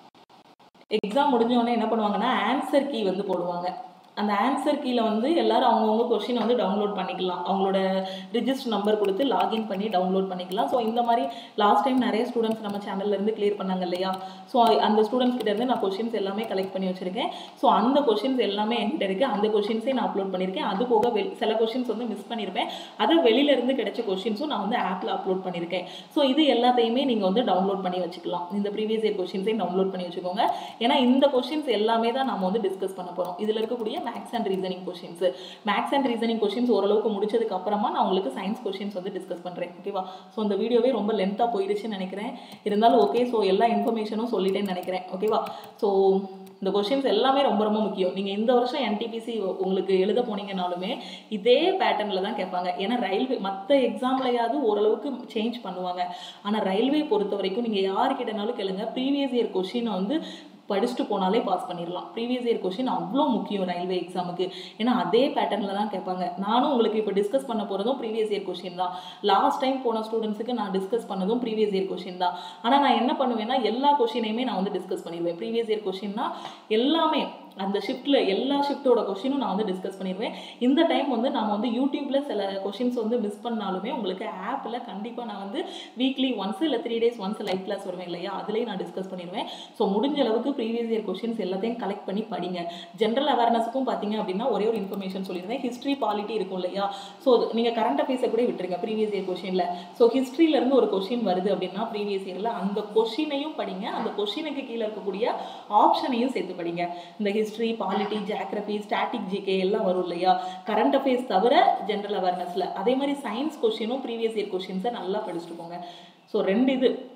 எக்ஸாம் முடிஞ்ச உடனே என்ன பண்ணுவாங்கன்னா ஆன்சர் கீ வந்து போடுவாங்க. அந்த ஆன்சர் கீழே வந்து எல்லாரும் அவங்கவுங்க கொஷினை வந்து டவுன்லோட் பண்ணிக்கலாம். அவங்களோட ரிஜிஸ்டர் நம்பர் கொடுத்து லாகின் பண்ணி டவுன்லோட் பண்ணிக்கலாம். ஸோ இந்த மாதிரி லாஸ்ட் டைம் நிறைய ஸ்டூடெண்ட்ஸ் நம்ம சேனல்லேருந்து கிளியர் பண்ணாங்க இல்லையா, ஸோ அந்த ஸ்டூடெண்ட்ஸ் கிட்டேருந்து நான் கொஷின்ஸ் எல்லாமே கலெக்ட் பண்ணி வச்சுருக்கேன். ஸோ அந்த கொஷின்ஸ் எல்லாமே என்கிட்ட இருக்குது. அந்த கொஷின்ஸே நான் அப்லோட் பண்ணியிருக்கேன். அது போக வெ சில கொஷின்ஸ் வந்து மிஸ் பண்ணியிருப்பேன். அது வெளியிலேருந்து கிடைச்ச கொஷின்ஸும் நான் வந்து ஆப்பில் அப்லோட் பண்ணியிருக்கேன். ஸோ இது எல்லாத்தையுமே நீங்கள் வந்து டவுன்லோட் பண்ணி வச்சுக்கலாம். இந்த ப்ரீவியஸ் இயர் கொஷின்ஸையும் டவுன்லோட் பண்ணி வச்சுக்கோங்க. ஏன்னா இந்த கொஷின்ஸ் எல்லாமே தான் நம்ம வந்து டிஸ்கஸ் பண்ண போகிறோம். இதில் இருக்கக்கூடிய maths and reasoning questions maths and reasoning questions ஓரளவுக்கு முடிச்சதுக்கு அப்புறமா நான் உங்களுக்கு சயின்ஸ் கொஷின்ஸ் வந்து டிஸ்கஸ் பண்ணுறேன். ஓகேவா, ஸோ இந்த வீடியோவே ரொம்ப லென்த்தாக போயிடுச்சுன்னு நினைக்கிறேன். இருந்தாலும் ஓகே, ஸோ எல்லா இன்ஃபர்மேஷனும் சொல்லிட்டேன்னு நினைக்கிறேன். ஓகேவா, ஸோ இந்த கொஷின்ஸ் எல்லாமே ரொம்ப ரொம்ப முக்கியம். நீங்கள் இந்த வருஷம் என்டிபிசி உங்களுக்கு எழுத போனீங்கனாலுமே இதே பேட்டர்னில் தான் கேட்பாங்க. ஏன்னா ரயில்வே மற்ற எக்ஸாம்லையாவது ஓரளவுக்கு சேஞ்ச் பண்ணுவாங்க. ஆனால் ரயில்வே பொறுத்த வரைக்கும் நீங்கள் யாருக்கிட்டனாலும் கேளுங்க, ப்ரீவியஸ் இயர் கொஷினை வந்து படிச்சுட்டு போனாலே பாஸ் பண்ணிடலாம். ப்ரீவியஸ் இயர் கொஷின் அவ்வளோ முக்கியம் ரயில்வே எக்ஸாமுக்கு. ஏன்னா அதே பேட்டர்னில் தான் கேட்பாங்க. நானும் உங்களுக்கு இப்போ டிஸ்கஸ் பண்ண போகிறதும் ப்ரீவியஸ் இயர் கொஷின் தான். லாஸ்ட் டைம் போன ஸ்டூடெண்ட்ஸுக்கு நான் டிஸ்கஸ் பண்ணதும் ப்ரீவியஸ் இயர் கொஷின் தான். ஆனால் நான் என்ன பண்ணுவேன்னா எல்லா கொஷினையுமே நான் வந்து டிஸ்கஸ் பண்ணிடுவேன். ப்ரீவியஸ் இயர் கொஷின்னா எல்லாமே அந்த ஷிஃப்ட்டில் எல்லா ஷிஃப்ட்டோட கொஷினும் நான் வந்து டிஸ்கஸ் பண்ணிடுவேன். இந்த டைம் வந்து நம்ம வந்து யூடியூப்பில் சில கொஷின்ஸ் வந்து மிஸ் பண்ணாலுமே உங்களுக்கு ஆப்பில் கண்டிப்பாக நான் வந்து வீக்லி ஒன்ஸ் இல்லை three days once live class வருவேன் இல்லையா, அதுலேயும் நான் டிஸ்கஸ் பண்ணிடுவேன். ஸோ முடிஞ்ச அளவுக்கு ப்ரீவியஸ் இயர் கொஷின்ஸ் எல்லாத்தையும் கலெக்ட் பண்ணி படிங்க. ஜென்ரல் அவேர்னஸுக்கும் பார்த்தீங்க அப்படின்னா ஒரே ஒரு இன்ஃபர்மேஷன் சொல்லியிருந்தேன், ஹிஸ்ட்ரி பாலிட்டி இருக்கும் இல்லையா. ஸோ நீங்கள் கரண்ட் அஃபேர்ஸை கூட விட்டுருங்க ப்ரீவியஸ் இயர் கொஷினில். ஸோ ஹிஸ்ட்ரியிலேருந்து ஒரு கொஷின் வருது அப்படின்னா ப்ரீவியஸ் இயரில் அந்த கொஷினையும் படிங்க, அந்த கொஷினுக்கு கீழே இருக்கக்கூடிய ஆப்ஷனையும் சேர்த்து படிங்க. இந்த history, polity, geography, static, GK எல்லாம் வரும் இல்லையா, கரண்ட் அஃபேர்ஸ் தவிர ஜென்ரல் அவேர்னஸில். அதே மாதிரி சயின்ஸ் கொஷினும் ப்ரீவியஸ் இயர் கொஷின்ஸை நல்லா படிச்சுட்டு போங்க. ஸோ ரெண்டு இது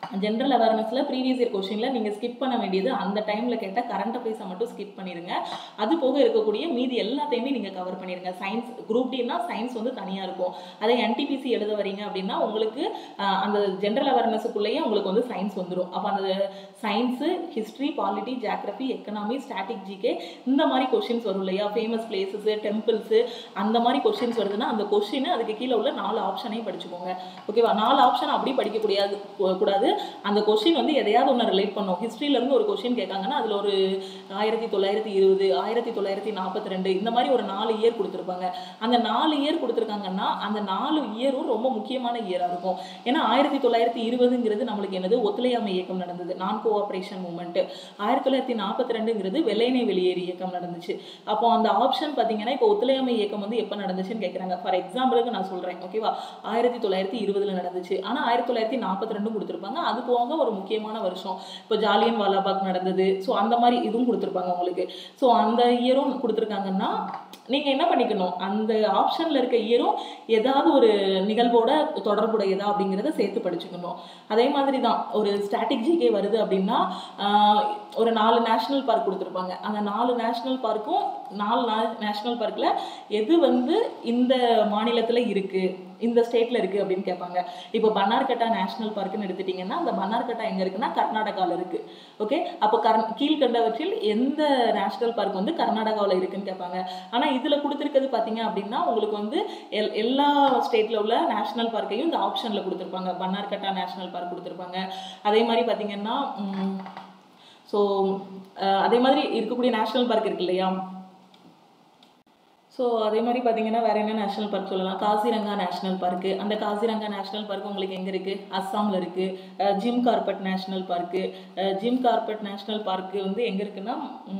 ஜென்ரல் அவேர்னஸில் ப்ரீவியஸ் இயர் கொஷினில் நீங்கள் ஸ்கிப் பண்ண வேண்டியது அந்த டைமில் கேட்ட கரண்ட் அஃபேர்ஸை மட்டும் ஸ்கிப் பண்ணிடுங்க. அது போக இருக்கக்கூடிய மீதி எல்லாத்தையுமே நீங்கள் கவர் பண்ணிடுங்க. சயின்ஸ் குரூப் டின்னா சயின்ஸ் வந்து தனியாக இருக்கும். அதே என்டிபிசி எழுத வரீங்க அப்படின்னா உங்களுக்கு அந்த ஜென்ரல் அவேர்னஸுக்குள்ளேயே உங்களுக்கு வந்து சயின்ஸ் வந்துடும். அப்போ அந்த science, history, polity, geography, economy, static, GK இந்த மாதிரி கொஷின்ஸ் வரும் இல்லையா, ஃபேமஸ் பிளேசஸு, டெம்பிள்ஸு அந்த மாதிரி கொஷின்ஸ் வருதுன்னா அந்த கொஷின் அதுக்கு கீழே உள்ள நாலு ஆப்ஷனையும் படிச்சுக்கோங்க. ஓகேவா? நாலு ஆப்ஷன் அப்படி படிக்கக்கூடாது கூடாது அந்த கொஸ்டின் வந்து எதையாவது ஒன்று ரிலேட் பண்ணும். ஹிஸ்ட்ரியிலேருந்து ஒரு கொஸ்டின் கேட்காங்கன்னா அதில் ஒரு ஆயிரத்தி தொள்ளாயிரத்தி இருபது ஆயிரத்தி தொள்ளாயிரத்தி நாற்பத்தி ரெண்டு இந்த மாதிரி ஒரு நாலு இயர் கொடுத்துருப்பாங்க. அந்த நாலு இயர் கொடுத்துருக்காங்கன்னா அந்த நாலு இயரும் ரொம்ப முக்கியமான இயராக இருக்கும். ஏன்னா ஆயிரத்தி தொள்ளாயிரத்தி இருபதுங்கிறது நம்மளுக்கு என்னது, ஒத்துழையாமை இயக்கம் நடந்தது, நான் கோஆப்ரேஷன் மூவ்மெண்ட். ஆயிரத்தி தொள்ளாயிரத்தி நாற்பத்தி ரெண்டுங்கிறது வெள்ளையனை வெளியேறு இயக்கம் நடந்துச்சு. அப்போ அந்த ஆப்ஷன் பார்த்தீங்கன்னா இப்போ ஒத்துழையாமை இயக்கம் வந்து எப்போ நடந்துச்சுன்னு கேட்குறாங்க. ஃபார் எக்ஸாம்பிளுக்கு நான் சொல்கிறேன். ஓகேவா? ஆயிரத்தி தொள்ளாயிரத்தி இருபதுல நடந்துச்சு. ஆனால் ஆயிரத்தி தொள்ளாயிரத்தி நாற்பத்தி ரெண்டும் கொடுத்துருப்பாங்க. அது போக ஒரு முக்கியமான வருஷம் இப்போ ஜாலியன் வாலாபாக் நடந்தது. ஸோ அந்த மாதிரி இதுவும் கொடுத்துருப்பாங்க உங்களுக்கு. ஸோ அந்த இயரும் கொடுத்துருக்காங்கன்னா நீங்கள் என்ன பண்ணிக்கணும், அந்த ஆப்ஷனில் இருக்க இயரும் ஏதாவது ஒரு நிகழ்வோட தொடர்புடையதா அப்படிங்கிறத சேர்த்து படிச்சுக்கணும். அதே மாதிரி தான் ஒரு ஸ்டாட்டிக் ஜிகே வருது அப்படின்னா ஒரு நாலு நேஷ்னல் பார்க் கொடுத்துருப்பாங்க. அந்த நாலு நேஷ்னல் பார்க்கும் நாலு நேஷ்னல் பார்க்கில் எது வந்து இந்த மாநிலத்தில் இருக்குது, இந்த ஸ்டேட்டில் இருக்குது அப்படின்னு கேட்பாங்க. இப்போ பன்னார்கட்டா நேஷ்னல் பார்க்குன்னு எடுத்துட்டிங்கன்னா அந்த பன்னார்கட்டா எங்கே இருக்குன்னா கர்நாடகாவில் இருக்குது. ஓகே, அப்போ கர் கீழ்கண்டவற்றில் எந்த நேஷ்னல் பார்க் வந்து கர்நாடகாவில் இருக்குன்னு கேட்பாங்க. ஆனால் இதில் கொடுத்துருக்கிறது பார்த்தீங்க அப்படின்னா உங்களுக்கு வந்து எல் எல்லா ஸ்டேட்டில் உள்ள நேஷ்னல் பார்க்கையும் இந்த ஆப்ஷனில் கொடுத்துருப்பாங்க. பன்னார்கட்டா நேஷ்னல் பார்க் கொடுத்துருப்பாங்க. அதே மாதிரி பார்த்தீங்கன்னா ஸோ அதே மாதிரி இருக்கக்கூடிய நேஷ்னல் பார்க் இருக்கு இல்லையா. ஸோ அதே மாதிரி பார்த்தீங்கன்னா வேறு என்ன நேஷ்னல் பார்க் சொல்லலாம், காசிரங்கா நேஷ்னல் பார்க்கு. அந்த காசிரங்கா நேஷ்னல் பார்க் உங்களுக்கு எங்கே இருக்குது, அஸ்ஸாமில் இருக்குது. Jim Corbett national park. Jim Corbett national park வந்து எங்கே இருக்குன்னா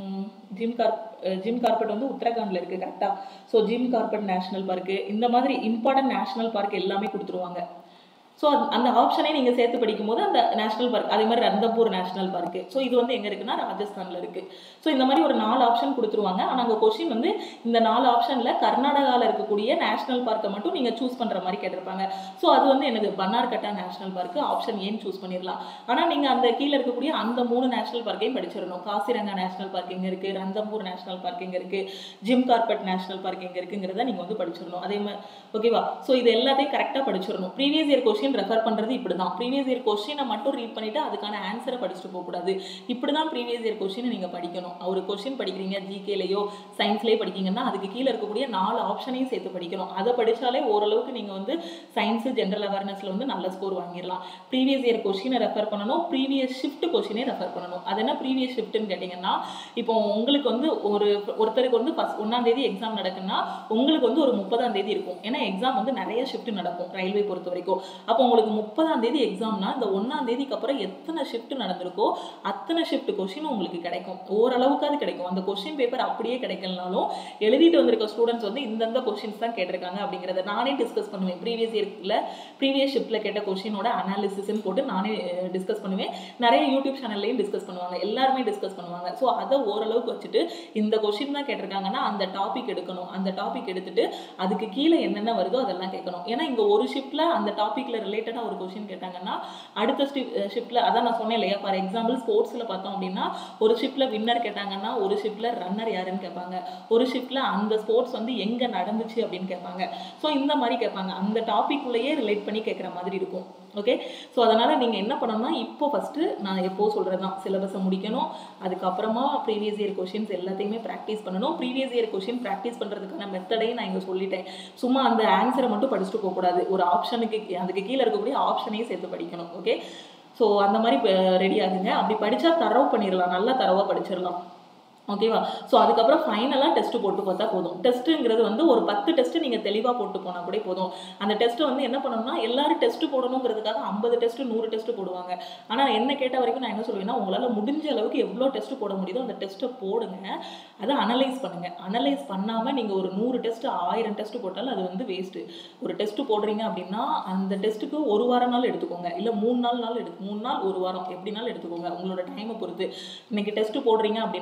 ஜிம் கார்ப் ஜிம் கார்பெட் வந்து உத்தரகாண்டில் இருக்குது. கரெக்டாக? So Jim Corbett national park இந்த மாதிரி இம்பார்ட்டன்ட் நேஷ்னல் பார்க் எல்லாமே கொடுத்துருவாங்க. ஸோ அந்த ஆப்ஷனே நீங்கள் சேர்த்து படிக்கும் போது அந்த நேஷ்னல் பார்க், அதே மாதிரி ரந்தம்பூர் நேஷ்னல் பார்க்கு. ஸோ இது வந்து எங்கே இருக்குன்னா ராஜஸ்தானில் இருக்குது. ஸோ இந்த மாதிரி ஒரு நாலு ஆப்ஷன் கொடுத்துருவாங்க. ஆனால் அங்கே கொஸ்டின் வந்து இந்த நாலு ஆப்ஷனில் கர்நாடகாவில் இருக்கக்கூடிய நேஷ்னல் பார்க்கை மட்டும் நீங்கள் சூஸ் பண்ணுற மாதிரி கேட்டிருப்பாங்க. ஸோ அது வந்து எனக்கு பன்னார்கட்டா நேஷ்னல் பார்க்கு ஆப்ஷன் ஏன்னு சூஸ் பண்ணிடலாம். ஆனால் நீங்கள் அந்த கீழே இருக்கக்கூடிய அந்த மூணு நேஷ்னல் பார்க்கையும் படிச்சிடணும். காசிரங்கா நேஷ்னல் பார்க் எங்கே இருக்குது, ரந்தம்பூர் நேஷ்னல் பார்க் எங்கே இருக்குது, ஜிம் கார்பெட் நேஷ்னல் பார்க் எங்கே இருக்குங்கிறத நீங்கள் வந்து படிச்சிடணும். அதே மாதிரி ஓகேவா? ஸோ இது எல்லாத்தையும் கரெக்டாக படிச்சிடணும். ப்ரீவியஸ் இயர் கொஸ்டின் ரெஃபர் பண்ணுறது இப்படி தான். ப்ரீவியஸ் இயர் கொஸ்டினை மட்டும் ரீட் பண்ணிவிட்டு அதுக்கான ஆன்சரை படிச்சுட்டு போகக்கூடாது. இப்படி தான் ப்ரீவியஸ் இயர் கொஸ்டினை நீங்கள் படிக்கணும். ஒரு கொஸ்டின் படிக்கிறீங்க ஜிகேலையோ சயின்ஸ்லேயோ படிக்கிங்கன்னா அதுக்கு கீழே இருக்கக்கூடிய நாலு ஆப்ஷனையும் சேர்த்து படிக்கணும். அதை படித்தாலே ஓரளவுக்கு நீங்கள் வந்து சயின்ஸு ஜென்ரல் அவேர்னஸில் வந்து நல்ல ஸ்கோர் வாங்கிடலாம். ப்ரீவியஸ் இயர் கொஸ்டினை ரெஃபர் பண்ணணும், ப்ரீவியஸ் ஷிஃப்ட் கொஸ்டினே ரெஃபர் பண்ணணும். அது என்ன ப்ரீவியஸ் ஷிஃப்ட்டுன்னு கேட்டிங்கன்னா இப்போ உங்களுக்கு வந்து ஒரு ஒருத்தருக்கு வந்து ஃபஸ்ட் ஒன்றாம் தேதி எக்ஸாம் நடக்குன்னா உங்களுக்கு வந்து ஒரு முப்பதாம் தேதி இருக்கும். ஏன்னா எக்ஸாம் வந்து நிறைய ஷிஃப்ட் நடக்கும் ரயில்வே பொறுத்த வரைக்கும். அப்போ உங்களுக்கு முப்பதாம் தேதி எக்ஸாம்னா இந்த ஒன்றாம் தேதிக்கு அப்புறம் எத்தனை ஷிஃப்ட் நடந்திருக்கோ அத்தனை ஷிஃப்ட் கொஸ்டின் உங்களுக்கு கிடைக்கும். ஓரளவுக்காவது கிடைக்கும். அந்த கொஸ்டின் பேப்பர் அப்படியே கிடைக்கலனாலும் எழுதிட்டு வந்திருக்க ஸ்டூடெண்ட்ஸ் வந்து இந்தந்த கொஸ்டின்ஸ் தான் கேட்டிருக்காங்க அப்படிங்கிறத நானே டிஸ்கஸ் பண்ணுவேன். ப்ரீவியஸ் இயர்ல ப்ரீவியஸ் ஷிஃப்ட்டில் கேட்ட கொஸ்டினோட அனாலிசிஸ்ன்னு போட்டு நானே டிஸ்கஸ் பண்ணுவேன். நிறைய யூடியூப் சேனல்லையும் டிஸ்கஸ் பண்ணுவாங்க, எல்லாருமே டிஸ்கஸ் பண்ணுவாங்க. ஸோ அதை ஓரளவுக்கு வச்சுட்டு இந்த கொஸ்டின் தான் கேட்டிருக்காங்கன்னா அந்த டாபிக் எடுக்கணும். அந்த டாபிக் எடுத்துட்டு அதுக்கு கீழே என்னென்ன வருதோ அதெல்லாம் கேட்கணும். ஏன்னா இங்கே ஒரு ஷிஃப்ட்டில் அந்த டாப்பிக்கில் ரிலேட்டடாக ஒரு கொஸ்டின் கேட்டாங்கன்னா அடுத்த ஷிஃப்ட்டில் அதான் நான் சொன்னேன் இல்லையா, ஃபார் எக்ஸாம்பிள் ஸ்போர்ட்ஸில் பார்த்தோம் அப்படின்னா ஒரு ஷிஃப்ட்டில் வின்னர் கேட்டாங்கன்னா ஒரு ஷிஃப்ட்டில் ரன்னர் யாருன்னு கேட்பாங்க, ஒரு ஷிஃப்ட்டில் அந்த ஸ்போர்ட்ஸ் வந்து எங்கே நடந்துச்சு அப்படின்னு கேட்பாங்க. ஸோ இந்த மாதிரி கேட்பாங்க. அந்த டாபிக்குள்ளேயே ரிலேட் பண்ணி கேட்குற மாதிரி இருக்கும். ஓகே, ஸோ அதனால் நீங்கள் என்ன பண்ணணும்னா இப்போ ஃபஸ்ட்டு நான் எப்போ சொல்கிறது தான் சிலபஸை முடிக்கணும். அதுக்கப்புறமா ப்ரீவியஸ் இயர் கொஷின்ஸ் எல்லாத்தையுமே ப்ராக்டிஸ் பண்ணணும். ப்ரீவியஸ் இயர் கொஷின் ப்ராக்டிஸ் பண்ணுறதுக்கான மெத்தடையும் நான் இங்கே சொல்லிட்டேன். சும்மா அந்த ஆன்சரை மட்டும் படிச்சுட்டு போகக்கூடாது. ஒரு ஆப்ஷனுக்கு அதுக்கு கீழே இருக்கக்கூடிய ஆப்ஷனையும் சேர்த்து படிக்கணும். ஓகே, ஸோ அந்த மாதிரி ரெடி ஆகுங்க. அப்படி படித்தா தரவு பண்ணிடலாம், நல்லா தரவாக படிச்சிடலாம். ஓகேவா? ஸோ அதுக்கப்புறம் ஃபைனலாக டெஸ்ட்டு போட்டு பார்த்தா போதும். டெஸ்ட்டுங்கிறது வந்து ஒரு பத்து டெஸ்ட்டு நீங்கள் தெளிவாக போட்டு போனால் கூட போதும். அந்த டெஸ்ட்டு வந்து என்ன பண்ணணும்னா எல்லாரும் டெஸ்ட்டு போடணுங்கிறதுக்காக ஐம்பது டெஸ்ட்டு நூறு டெஸ்ட்டு போடுவாங்க. ஆனால் என்ன கேட்ட வரைக்கும் நான் என்ன சொல்லுவேன்னா உங்களால் முடிஞ்ச அளவுக்கு எவ்வளோ டெஸ்ட்டு போட முடியுதோ அந்த டெஸ்ட்டை போடுங்க. அதை அனலைஸ் பண்ணுங்கள். அனலைஸ் பண்ணாமல் நீங்கள் ஒரு நூறு டெஸ்ட்டு ஆயிரம் டெஸ்ட்டு போட்டாலும் அது வந்து வேஸ்ட்டு. ஒரு டெஸ்ட்டு போடுறீங்க அப்படின்னா அந்த டெஸ்ட்டுக்கு ஒரு வாரம் நாள் எடுத்துக்கோங்க, இல்லை மூணு நாள் நாள் எடுத்து மூணு நாள் ஒரு வாரம் எப்படினாலும் எடுத்துக்கோங்க உங்களோட டைமை பொறுத்து. இன்னைக்கு டெஸ்ட்டு போடுறீங்க அப்படின்னா அந்த டெஸ்ட்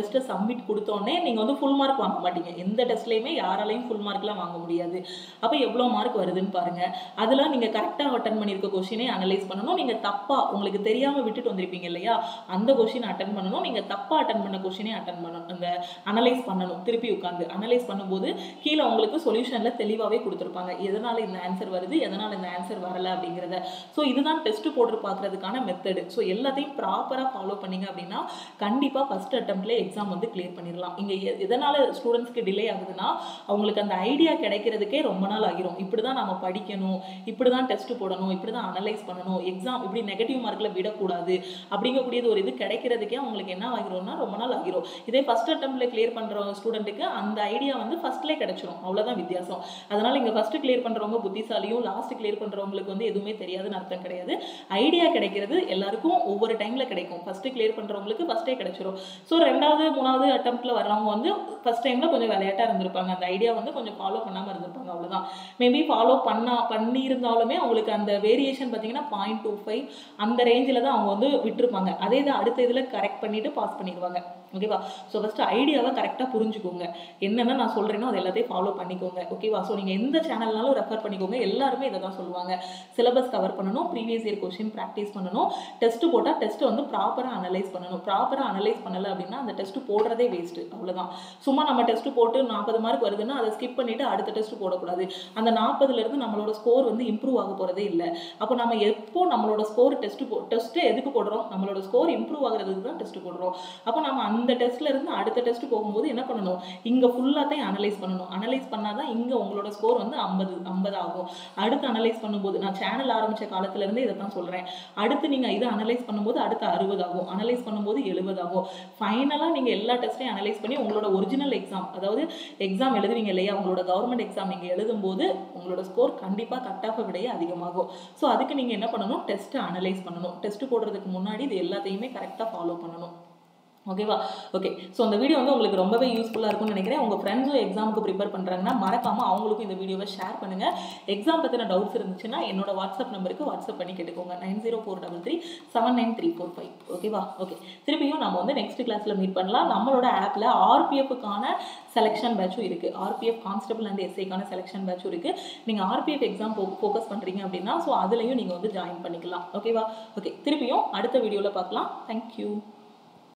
டெஸ்ட்டை சப்மிட் கொடுத்தோடனே நீங்கள் வந்து ஃபுல் மார்க் வாங்க மாட்டீங்க. எந்த டெஸ்ட்லேயுமே யாராலையும் ஃபுல் மார்க்லாம் வாங்க முடியாது. அப்போ எவ்வளோ மார்க் வருதுன்னு பாருங்கள். அதில் நீங்கள் கரெக்டாக அட்டன் பண்ணியிருக்க கொஷினை அனலைஸ் பண்ணணும். நீங்கள் தப்பாக உங்களுக்கு தெரியாமல் விட்டுட்டு வந்திருப்பீங்க இல்லையா, அந்த கொஷினை அட்டன் பண்ணணும். நீங்கள் தப்பாக அட்டன் பண்ண கொஷினை அட்டன் பண்ணணும், அந்த அனலைஸ் பண்ணணும். திருப்பி உட்காந்து அனலைஸ் பண்ணும்போது கீழே உங்களுக்கு சொல்யூஷனில் தெளிவாகவே கொடுத்துருப்பாங்க, எதனால் இந்த ஆன்சர் வருது, எதனால் இந்த ஆன்சர் வரலை அப்படிங்கிறத. ஸோ இதுதான் டெஸ்ட் போட்டு பார்க்குறதுக்கான மெத்தடு. ஸோ எல்லாத்தையும் ப்ராப்பராக ஃபாலோ பண்ணிங்க அப்படின்னா கண்டிப்பாக ஃபஸ்ட் அட்டெம்ப்ட்லேயே எக்ஸாம் வந்து கிளியர் பண்ணிடலாம். இங்கே எதனால் ஸ்டூடெண்ட்ஸ்க்கு டிலே ஆகுதுன்னா, அவங்களுக்கு அந்த ஐடியா கிடைக்கிறதுக்கே ரொம்ப நாள் ஆகிரும். இப்படி தான் நம்ம படிக்கணும், இப்படி தான் டெஸ்ட் போடணும், இப்படி தான் அனலைஸ் பண்ணணும், எக்ஸாம் இப்படி நெகட்டிவ் மார்க்கில் விடக்கூடாது அப்படிங்கக்கூடியது ஒரு இது கிடைக்கிறதுக்கே அவங்களுக்கு என்ன ஆகிரும்னா ரொம்ப நாள் ஆகிரும். இதே ஃபஸ்ட் அட்டெம்ப்ட்ல கிளியர் பண்ணுற ஸ்டூடெண்ட்டுக்கு அந்த ஐடியா வந்து ஃபஸ்ட்லேயே கிடைச்சிரும். அவ்வளோதான் வித்தியாசம். அதனால் இங்கே ஃபஸ்ட்டு கிளியர் பண்ணுறவங்க புத்திசாலியும், லாஸ்ட் கிளியர் பண்ணுறவங்களுக்கு வந்து எதுவுமே தெரியாதுன்னு அர்த்தம் கிடையாது. ஐடியா கிடைக்கிறது எல்லாருக்கும் ஒவ்வொரு டைமில் கிடைக்கும். ஃபஸ்ட்டு கிளியர் பண்ணுறவங்களுக்கு ஃபஸ்ட்டே கிடைச்சிரும். ஸோ ரெண்டாவது மூணாவது அட்டெம்ப்ட்ல வர்றவங்க வந்து ஃபஸ்ட் டைமில் கொஞ்சம் விளையாட்டாக இருந்திருப்பாங்க, அந்த ஐடியா வந்து கொஞ்சம் ஃபாலோ பண்ணாமல் இருந்திருப்பாங்க, அவ்வளோதான். மேபி ஃபாலோ பண்ணா பண்ணியிருந்தாலுமே அவங்களுக்கு அந்த வேரியேஷன் பார்த்தீங்கன்னா பாயிண்ட் டூ ஃபைவ் அந்த ரேஞ்சில் தான் அவங்க வந்து விட்டுருப்பாங்க. அதே தான் அடுத்த இதில் கரெக்ட் பண்ணிவிட்டு பாஸ் பண்ணிடுவாங்க. ஓகேவா? ஸோ ஃபஸ்ட்டு ஐடியாவை கரெக்டாக புரிஞ்சுக்கோங்க, என்னென்ன நான் சொல்கிறேனோ அது எல்லாத்தையும் ஃபாலோ பண்ணிக்கோங்க. ஓகேவா? ஸோ நீங்கள் எந்த சேனல்னாலும் ரெஃபர் பண்ணிக்கோங்க, எல்லாருமே இதை தான் சொல்லுவாங்க. சிலபஸ் கவர் பண்ணணும், ப்ரீவியஸ் இயர் கொஸ்டின் ப்ராக்டிஸ் பண்ணணும், டெஸ்ட்டு போட்டால் டெஸ்ட்டு வந்து ப்ராப்பராக அனலைஸ் பண்ணணும். ப்ராப்பராக அனலைஸ் பண்ணலை அப்படின்னா அந்த டெஸ்ட்டு போடுறதே வேஸ்ட்டு, அவ்வளோதான். சும்மா நம்ம டெஸ்ட்டு போட்டு நாற்பது மார்க் வருதுன்னா அதை ஸ்கிப் பண்ணிவிட்டு அடுத்த டெஸ்ட்டு போடக்கூடாது. அந்த நாற்பதுலேருந்து நம்மளோட ஸ்கோர் வந்து இம்ப்ரூவ் ஆக போகிறதே இல்லை. அப்போ நம்ம எப்போ நம்மளோட ஸ்கோர் டெஸ்ட்டு போ டெஸ்ட்டு எதுக்கு போடுறோம்? நம்மளோட ஸ்கோர் இம்ப்ரூவ் ஆகிறதுக்கு தான் டெஸ்ட்டு போடுறோம். அப்போ நம்ம அந்த டெஸ்ட்ல இருந்து அடுத்த டெஸ்ட் போகும்போது என்ன பண்ணணும்? இங்க ஃபுல்லாத்தையும் அனலைஸ் பண்ணணும். அனலைஸ் பண்ணாதான் இங்க உங்களோட ஸ்கோர் வந்து ஐம்பது ஐம்பது ஆகும். அடுத்து அனலைஸ் பண்ணும்போது நான் சேனல் ஆரம்பிச்ச காலத்துல இருந்து இதை தான் சொல்றேன். அடுத்து நீங்க இதை அனலைஸ் பண்ணும்போது அடுத்து அறுபது ஆகும், அனலைஸ் பண்ணும்போது எழுபது ஆகும். ஃபைனலா நீங்க எல்லா டெஸ்ட்டையும் அனலைஸ் பண்ணி உங்களோட ஒரிஜினல் எக்ஸாம், அதாவது எக்ஸாம் எழுதுவீங்க இல்லையா, உங்களோட கவர்மெண்ட் எக்ஸாம் நீங்க எழுதும்போது உங்களோட ஸ்கோர் கண்டிப்பா கட் ஆஃப் விடையே அதிகமாகும். ஸோ அதுக்கு நீங்க என்ன பண்ணணும்? டெஸ்ட்டை அனலைஸ் பண்ணணும். டெஸ்ட் போடுறதுக்கு முன்னாடி இது எல்லாத்தையுமே கரெக்டாக ஃபாலோ பண்ணணும். ஓகேவா? ஓகே. ஸோ அந்த வீடியோ வந்து உங்களுக்கு ரொம்பவே யூஸ்ஃபுல்லாக இருக்கும்னு நினைக்கிறேன். உங்கள் ஃப்ரெண்ட்ஸும் எக்ஸாமுக்கு ப்ரிப்பேர் பண்ணுறாங்கன்னா மறக்காமல் அவங்களுக்கும் இந்த வீடியோவை ஷேர் பண்ணுங்கள். எக்ஸாம் பற்றின டவுட்ஸ் இருந்துச்சுன்னா என்னோட வாட்ஸ்அப் நம்பருக்கு வாட்ஸ்அப் பண்ணி கேட்டுக்கோங்க, nine zero four double three seven nine three four five. ஓகேவா? ஓகே. திருப்பியும் நம்ம வந்து நெக்ஸ்ட் கிளாஸில் மீட் பண்ணலாம். நம்மளோட ஆப்பில் ஆர்பிஎஃப்க்கான செலெக்ஷன் பேட்சும் இருக்குது, ஆர்பிஎஃப் கான்ஸ்டபிள் அண்ட் எஸ்ஐக்கான செலெக்ஷன் பேட்சும் இருக்குது. நீங்கள் ஆர்பிஎஃப் எக்ஸாம் ஃபோக்கஸ் பண்ணுறீங்க அப்படின்னா ஸோ அதுலேயும் நீங்கள் வந்து ஜாயின் பண்ணிக்கலாம். ஓகேவா? ஓகே. திருப்பியும் அடுத்த வீடியோவில் பார்க்கலாம். தேங்க்யூ.